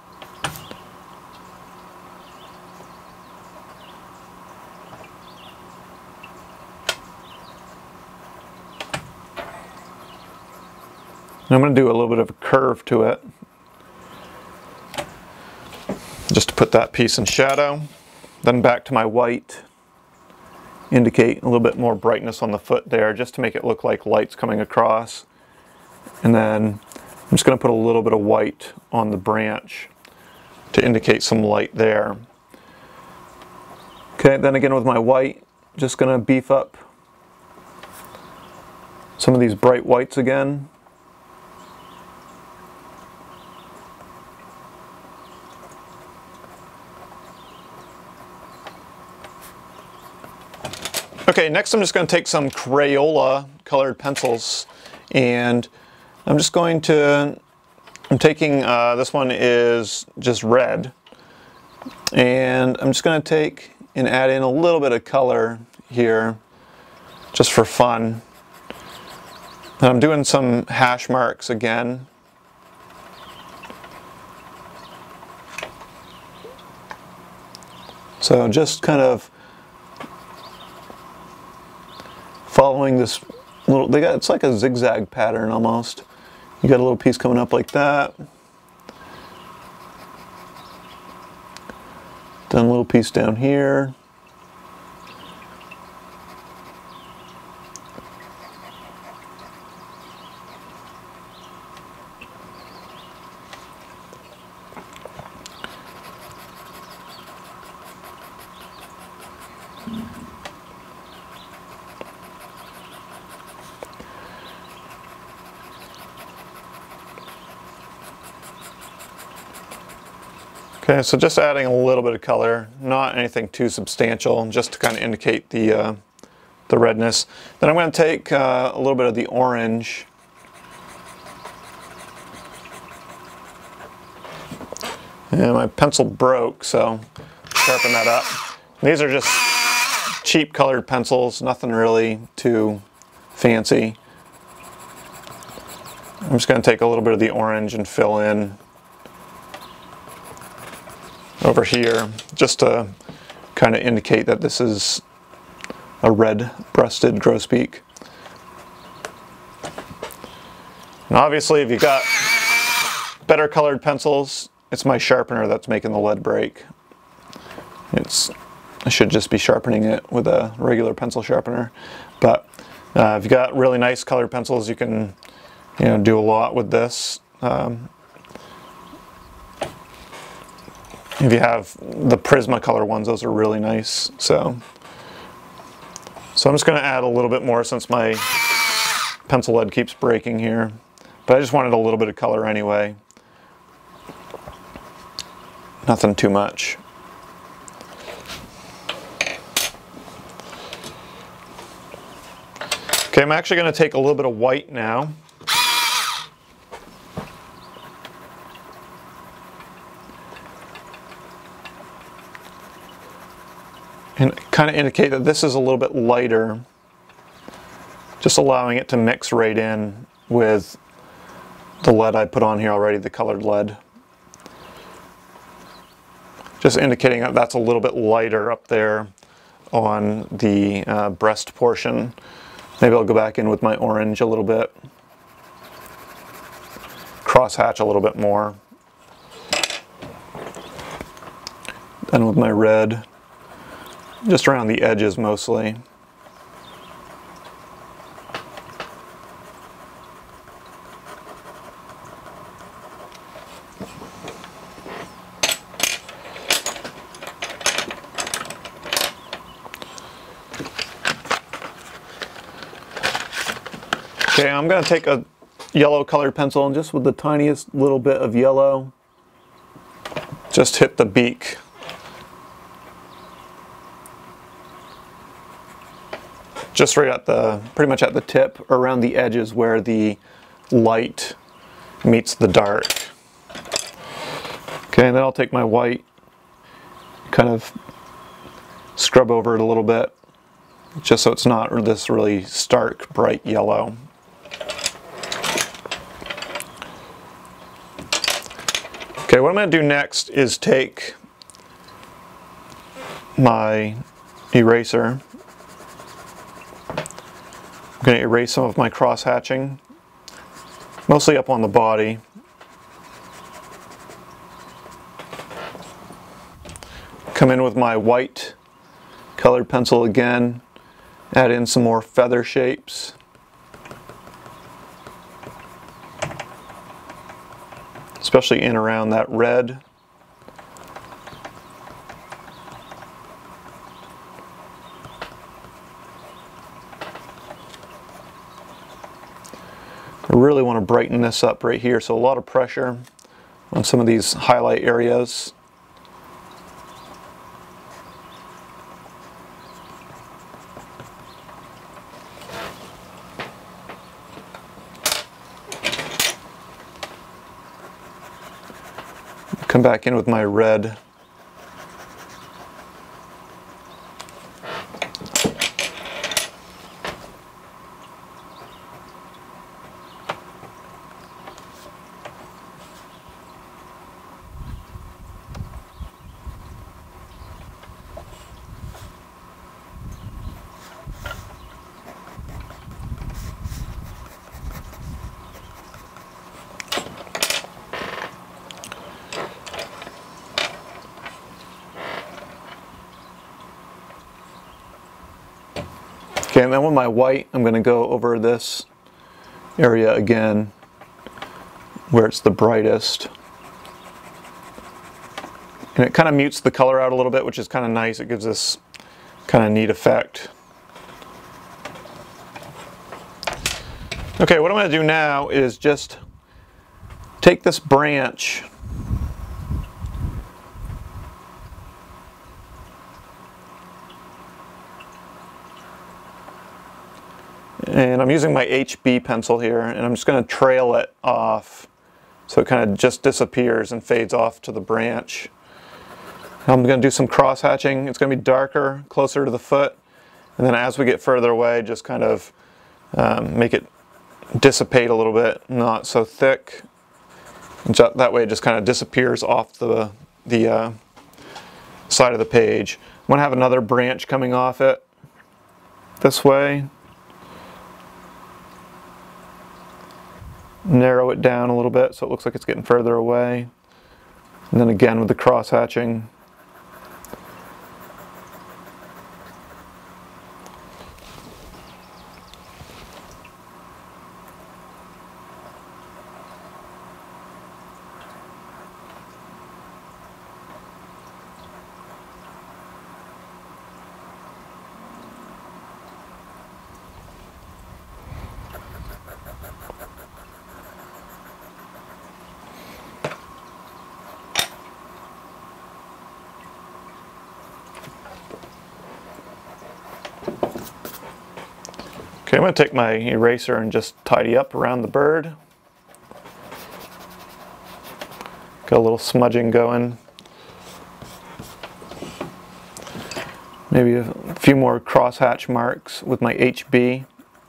And I'm going to do a little bit of a curve to it, just to put that piece in shadow. Then back to my white. Indicate a little bit more brightness on the foot there just to make it look like light's coming across. And then I'm just going to put a little bit of white on the branch to indicate some light there. Okay, then again with my white, just going to beef up some of these bright whites again. Okay, next I'm just going to take some Crayola colored pencils, and I'm just going to, I'm taking, uh, this one is just red, and I'm just going to take and add in a little bit of color here, just for fun. And I'm doing some hash marks again. So just kind of following this little, they got, it's like a zigzag pattern almost. You got a little piece coming up like that. Then a little piece down here. Okay, so just adding a little bit of color, not anything too substantial, just to kind of indicate the, uh, the redness. Then I'm going to take uh, a little bit of the orange and my pencil broke, so sharpen that up. These are just cheap colored pencils, nothing really too fancy. I'm just going to take a little bit of the orange and fill in over here, just to kind of indicate that this is a red-breasted grosbeak. And obviously, if you've got better colored pencils, it's my sharpener that's making the lead break. It's, I should just be sharpening it with a regular pencil sharpener. But uh, if you've got really nice colored pencils, you can, you know, do a lot with this. Um, if you have the Prismacolor ones, those are really nice. So, so I'm just going to add a little bit more since my pencil lead keeps breaking here. But I just wanted a little bit of color anyway. Nothing too much. Okay, I'm actually going to take a little bit of white now. And kind of indicate that this is a little bit lighter, just allowing it to mix right in with the lead I put on here already, the colored lead. Just indicating that that's a little bit lighter up there on the uh, breast portion. Maybe I'll go back in with my orange a little bit. Crosshatch a little bit more. Then with my red, just around the edges mostly. Okay, I'm going to take a yellow colored pencil and just with the tiniest little bit of yellow, just hit the beak. Just right at the, pretty much at the tip, around the edges where the light meets the dark. Okay, and then I'll take my white, kind of scrub over it a little bit, just so it's not this really stark, bright yellow. Okay, what I'm going to do next is take my eraser. I'm going to erase some of my cross hatching, mostly up on the body. Come in with my white colored pencil again, add in some more feather shapes. Especially in around that red. I really want to brighten this up right here, so a lot of pressure on some of these highlight areas. Come back in with my red. Okay, and then with my white, I'm going to go over this area again where it's the brightest. And it kind of mutes the color out a little bit, which is kind of nice. It gives this kind of neat effect. Okay, what I'm going to do now is just take this branch And I'm using my H B pencil here, and I'm just going to trail it off so it kind of just disappears and fades off to the branch. I'm going to do some cross hatching. It's going to be darker, closer to the foot, and then as we get further away, just kind of um, make it dissipate a little bit, not so thick. And that way it just kind of disappears off the, the uh, side of the page. I'm going to have another branch coming off it this way. Narrow it down a little bit so it looks like it's getting further away. And then again with the cross hatching. Okay, I'm going to take my eraser and just tidy up around the bird. Got a little smudging going. Maybe a few more crosshatch marks with my H B.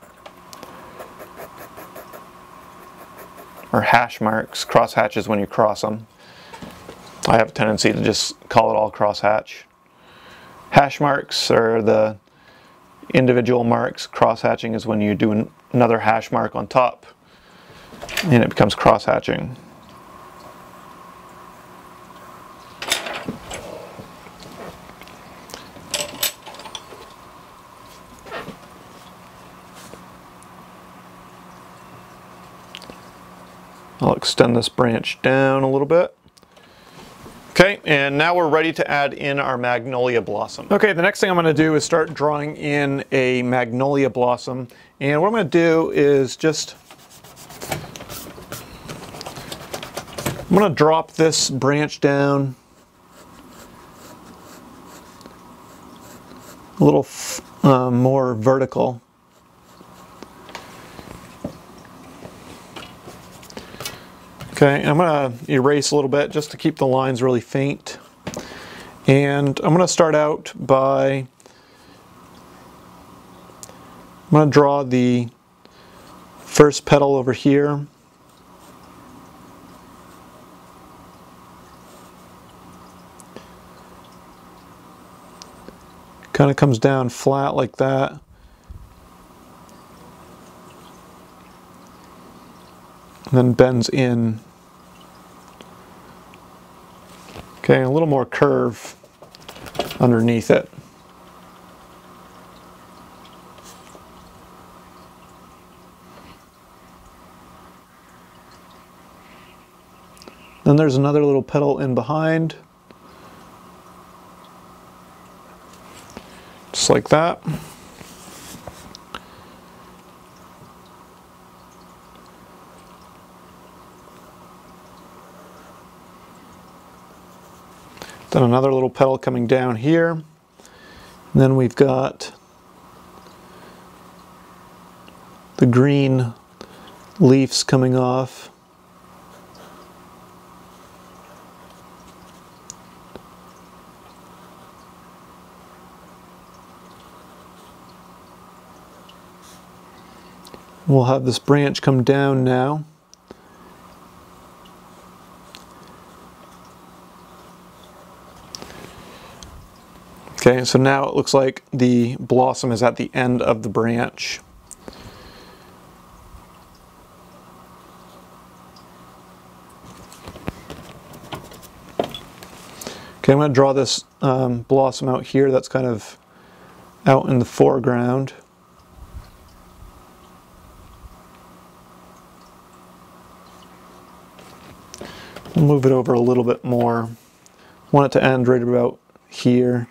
Or hash marks. Crosshatches when you cross them. I have a tendency to just call it all crosshatch. Hash marks are the individual marks. Cross-hatching is when you do an another hash mark on top and it becomes cross-hatching. I'll extend this branch down a little bit. Okay, and now we're ready to add in our magnolia blossom. Okay, the next thing I'm going to do is start drawing in a magnolia blossom. And what I'm going to do is just, I'm going to drop this branch down a little uh, more vertical. Okay, I'm going to erase a little bit just to keep the lines really faint. And I'm going to start out by, I'm going to draw the first petal over here. Kind of comes down flat like that. And then bends in. Okay, a little more curve underneath it. Then there's another little petal in behind. Just like that. Then another little petal coming down here. And then we've got the green leaves coming off. We'll have this branch come down now. Okay, so now it looks like the blossom is at the end of the branch. Okay, I'm going to draw this um, blossom out here that's kind of out in the foreground. We'll move it over a little bit more. I want it to end right about here.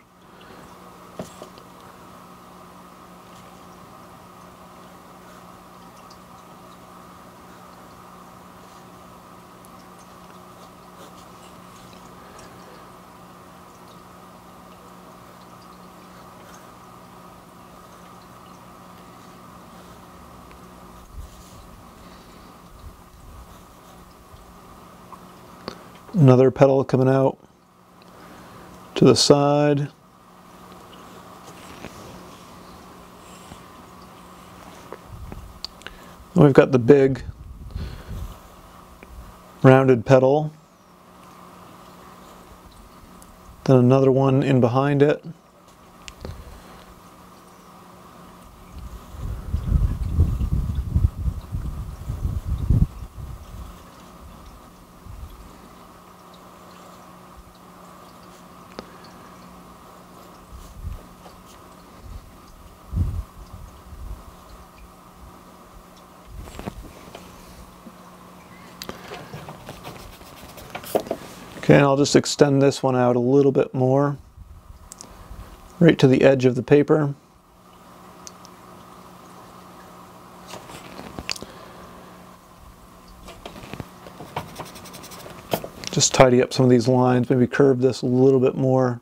Another petal coming out to the side. And we've got the big rounded petal. Then another one in behind it. Okay, and I'll just extend this one out a little bit more, right to the edge of the paper. Just tidy up some of these lines, maybe curve this a little bit more.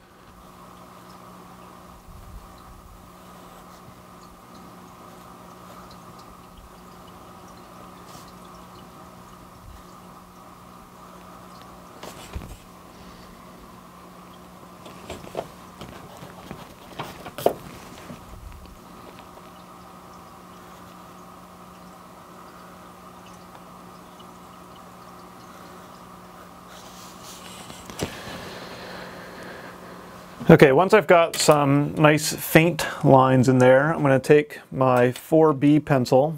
Okay, once I've got some nice faint lines in there, I'm going to take my four B pencil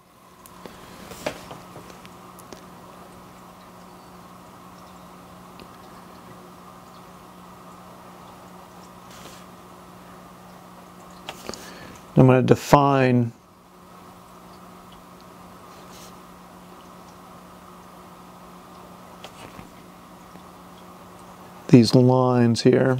I'm going to define these lines here.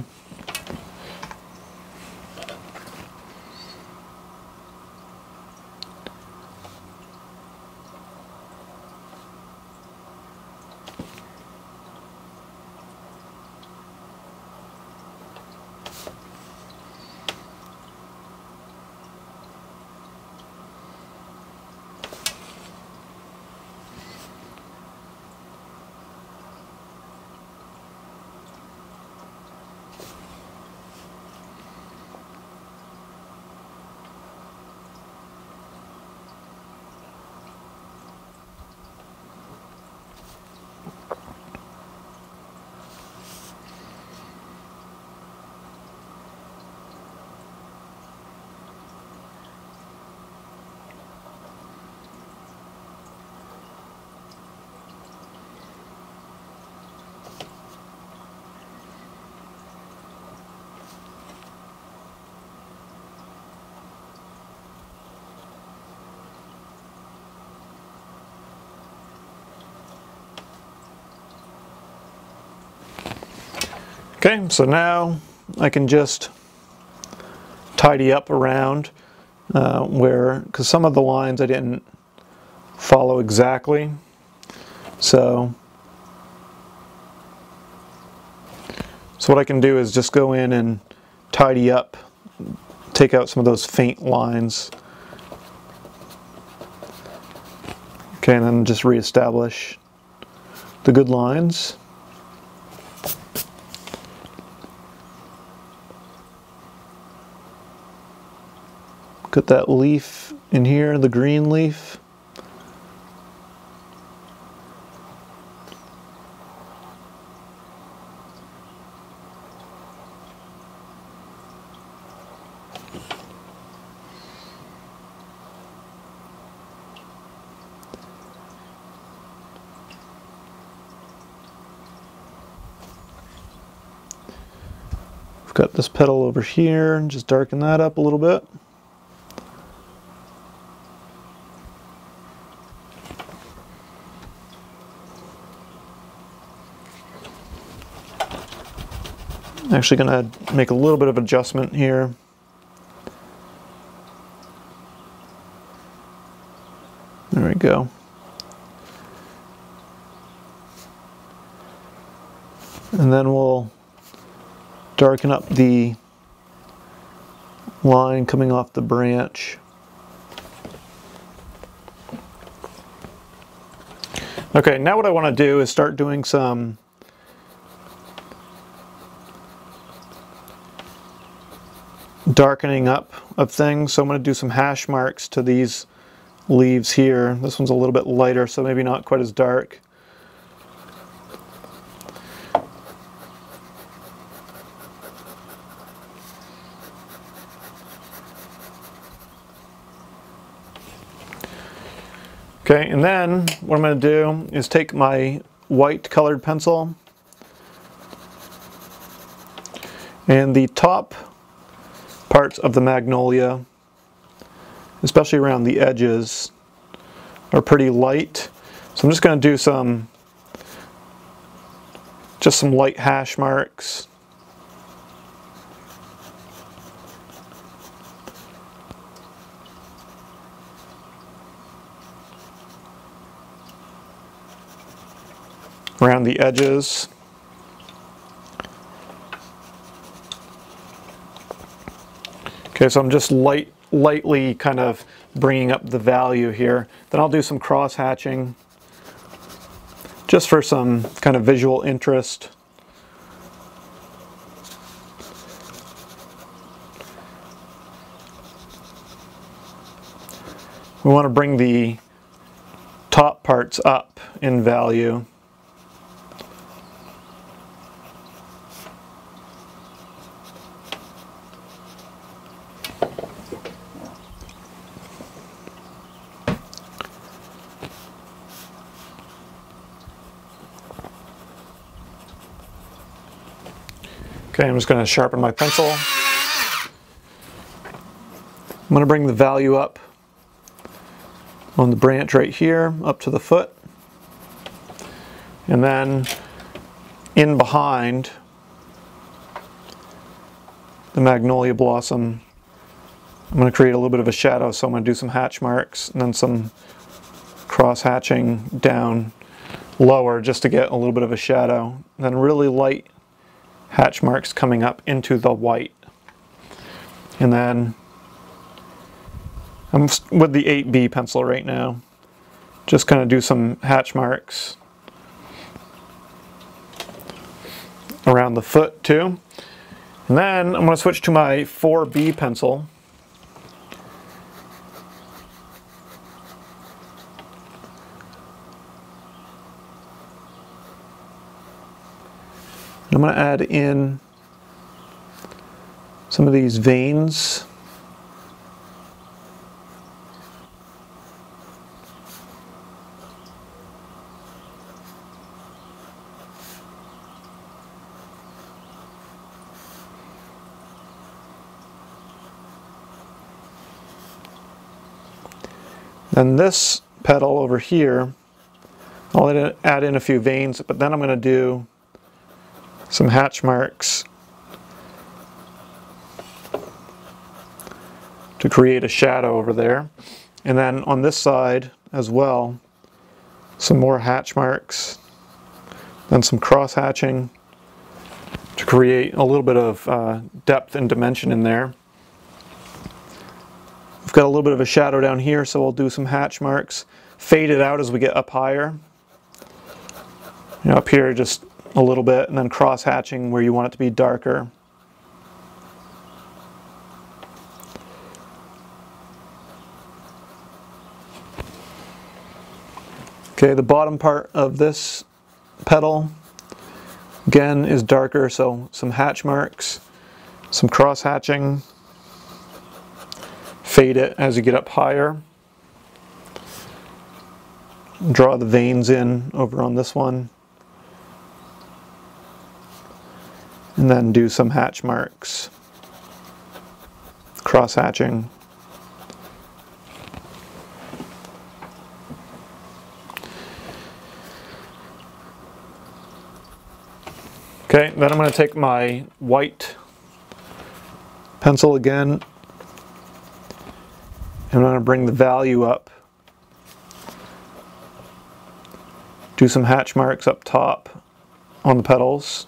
Okay, so now I can just tidy up around uh, where, because some of the lines I didn't follow exactly. So, so what I can do is just go in and tidy up, take out some of those faint lines. Okay, and then just reestablish the good lines. Got that leaf in here, the green leaf. We've got this petal over here, and just darken that up a little bit. I'm actually going to make a little bit of adjustment here. There we go. And then we'll darken up the line coming off the branch. Okay, now what I want to do is start doing some darkening up of things. So I'm going to do some hash marks to these leaves here. This one's a little bit lighter, so maybe not quite as dark. Okay, and then what I'm going to do is take my white colored pencil, and the top parts of the Magnolia, especially around the edges, are pretty light. So I'm just going to do some, just some light hash marks. Around the edges. Okay, so I'm just light, lightly kind of bringing up the value here. Then I'll do some cross hatching just for some kind of visual interest. We want to bring the top parts up in value. Okay, I'm just going to sharpen my pencil. I'm going to bring the value up on the branch right here, up to the foot. And then in behind the Magnolia blossom, I'm going to create a little bit of a shadow, so I'm going to do some hatch marks and then some cross hatching down lower just to get a little bit of a shadow. And then really light hatch marks coming up into the white. And then I'm with the eight B pencil right now, just kind of do some hatch marks around the foot too. And then I'm going to switch to my four B pencil. I'm going to add in some of these veins. Then this petal over here, I'll add in a few veins, but then I'm going to do some hatch marks to create a shadow over there. And then on this side as well, some more hatch marks, then some cross hatching to create a little bit of uh, depth and dimension in there. We've got a little bit of a shadow down here, so we'll do some hatch marks, fade it out as we get up higher. You know, up here just a little bit, and then cross hatching where you want it to be darker. Okay, the bottom part of this petal again is darker, so some hatch marks, some cross hatching, fade it as you get up higher. Draw the veins in over on this one. And then do some hatch marks, cross hatching. Okay, then I'm going to take my white pencil again, and I'm going to bring the value up. Do some hatch marks up top on the petals.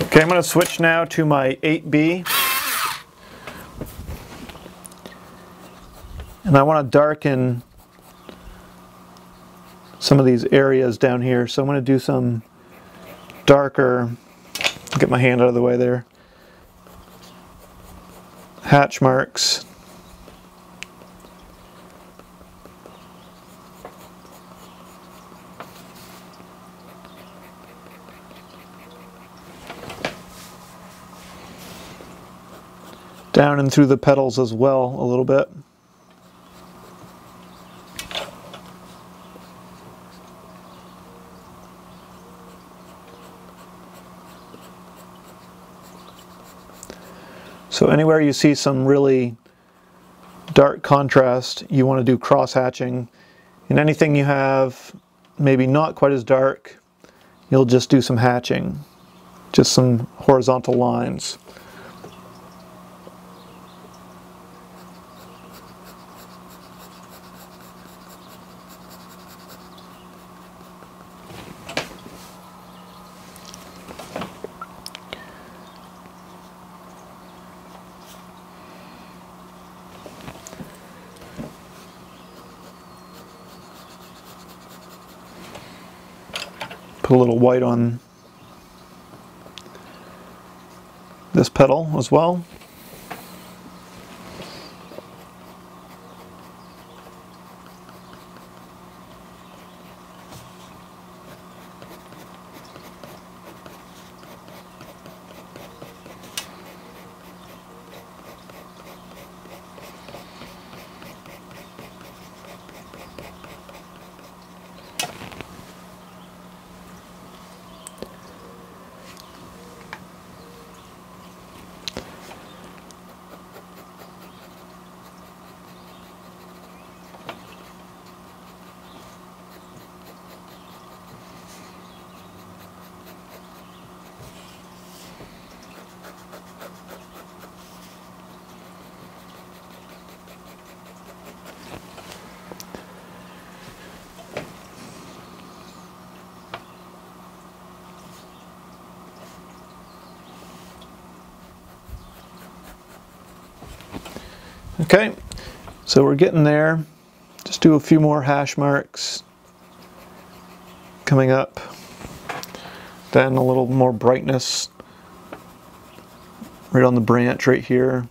Okay, I'm going to switch now to my eight B. And I want to darken some of these areas down here. So I'm going to do some darker, get my hand out of the way there, hatch marks. Down and through the petals as well a little bit. So anywhere you see some really dark contrast, you want to do cross hatching. And anything you have maybe not quite as dark, you'll just do some hatching, just some horizontal lines. Put a little white on this petal as well. Okay, so we're getting there. Just do a few more hash marks coming up. Then a little more brightness right on the branch right here.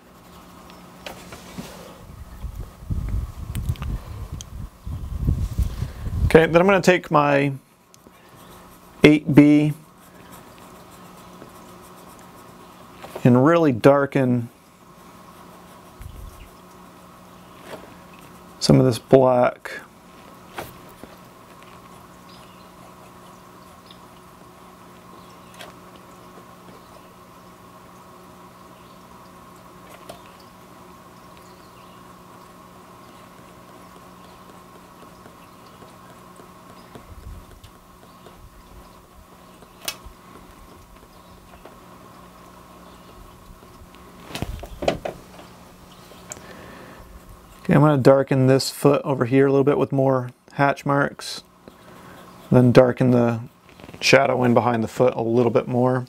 Okay, then I'm going to take my eight B and really darken some of this black. Okay, I'm going to darken this foot over here a little bit with more hatch marks, then darken the shadow in behind the foot a little bit more.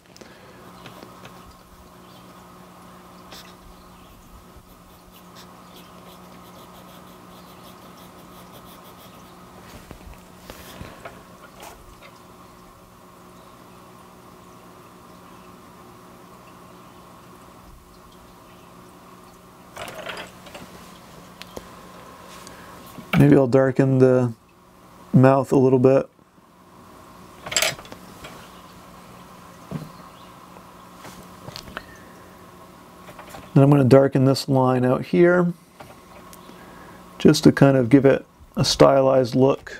Maybe I'll darken the mouth a little bit. Then I'm going to darken this line out here, just to kind of give it a stylized look.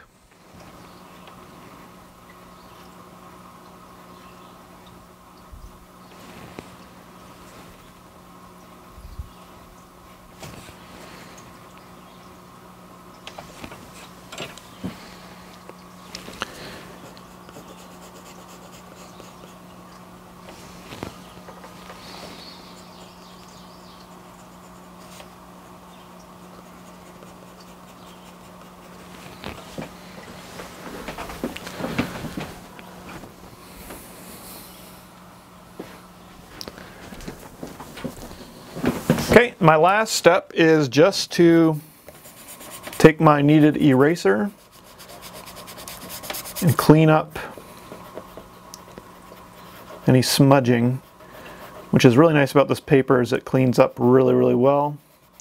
right, my last step is just to take my kneaded eraser and clean up any smudging, which is really nice about this paper is it cleans up really, really well.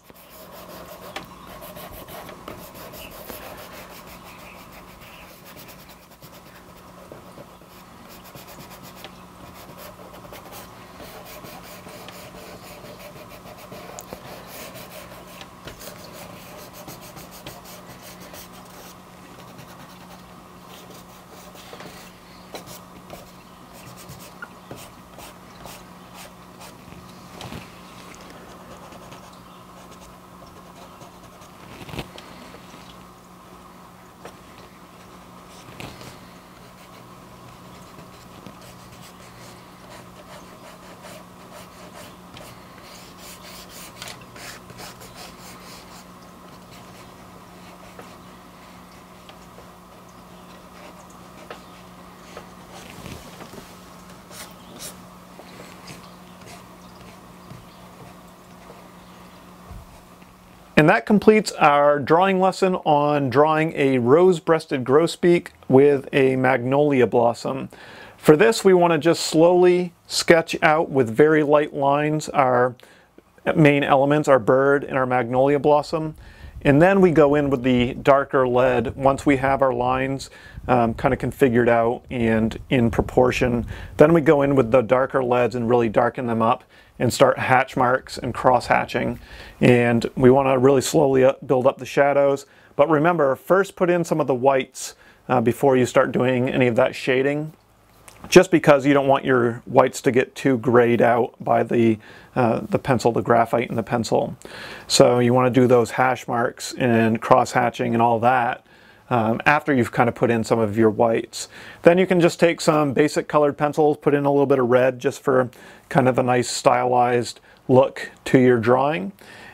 And that completes our drawing lesson on drawing a rose-breasted grosbeak with a magnolia blossom. For this, we want to just slowly sketch out with very light lines our main elements, our bird and our magnolia blossom. And then we go in with the darker lead once we have our lines um, kind of configured out and in proportion. Then we go in with the darker leads and really darken them up and start hatch marks and cross hatching. And we want to really slowly up, build up the shadows. But remember, first put in some of the whites uh, before you start doing any of that shading, just because you don't want your whites to get too grayed out by the, uh, the pencil, the graphite in the pencil. So you want to do those hash marks and cross hatching and all that um, after you've kind of put in some of your whites. Then you can just take some basic colored pencils, put in a little bit of red just for kind of a nice stylized look to your drawing.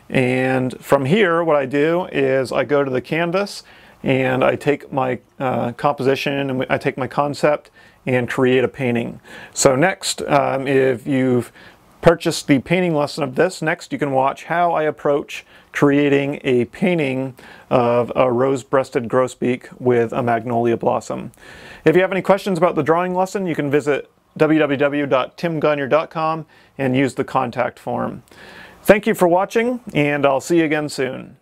And from here, what I do is I go to the canvas and I take my uh, composition and I take my concept and create a painting. So next, um, if you've purchased the painting lesson of this, next you can watch how I approach creating a painting of a rose-breasted grosbeak with a magnolia blossom. If you have any questions about the drawing lesson, you can visit w w w dot tim gagnon dot com and use the contact form. Thank you for watching, and I'll see you again soon.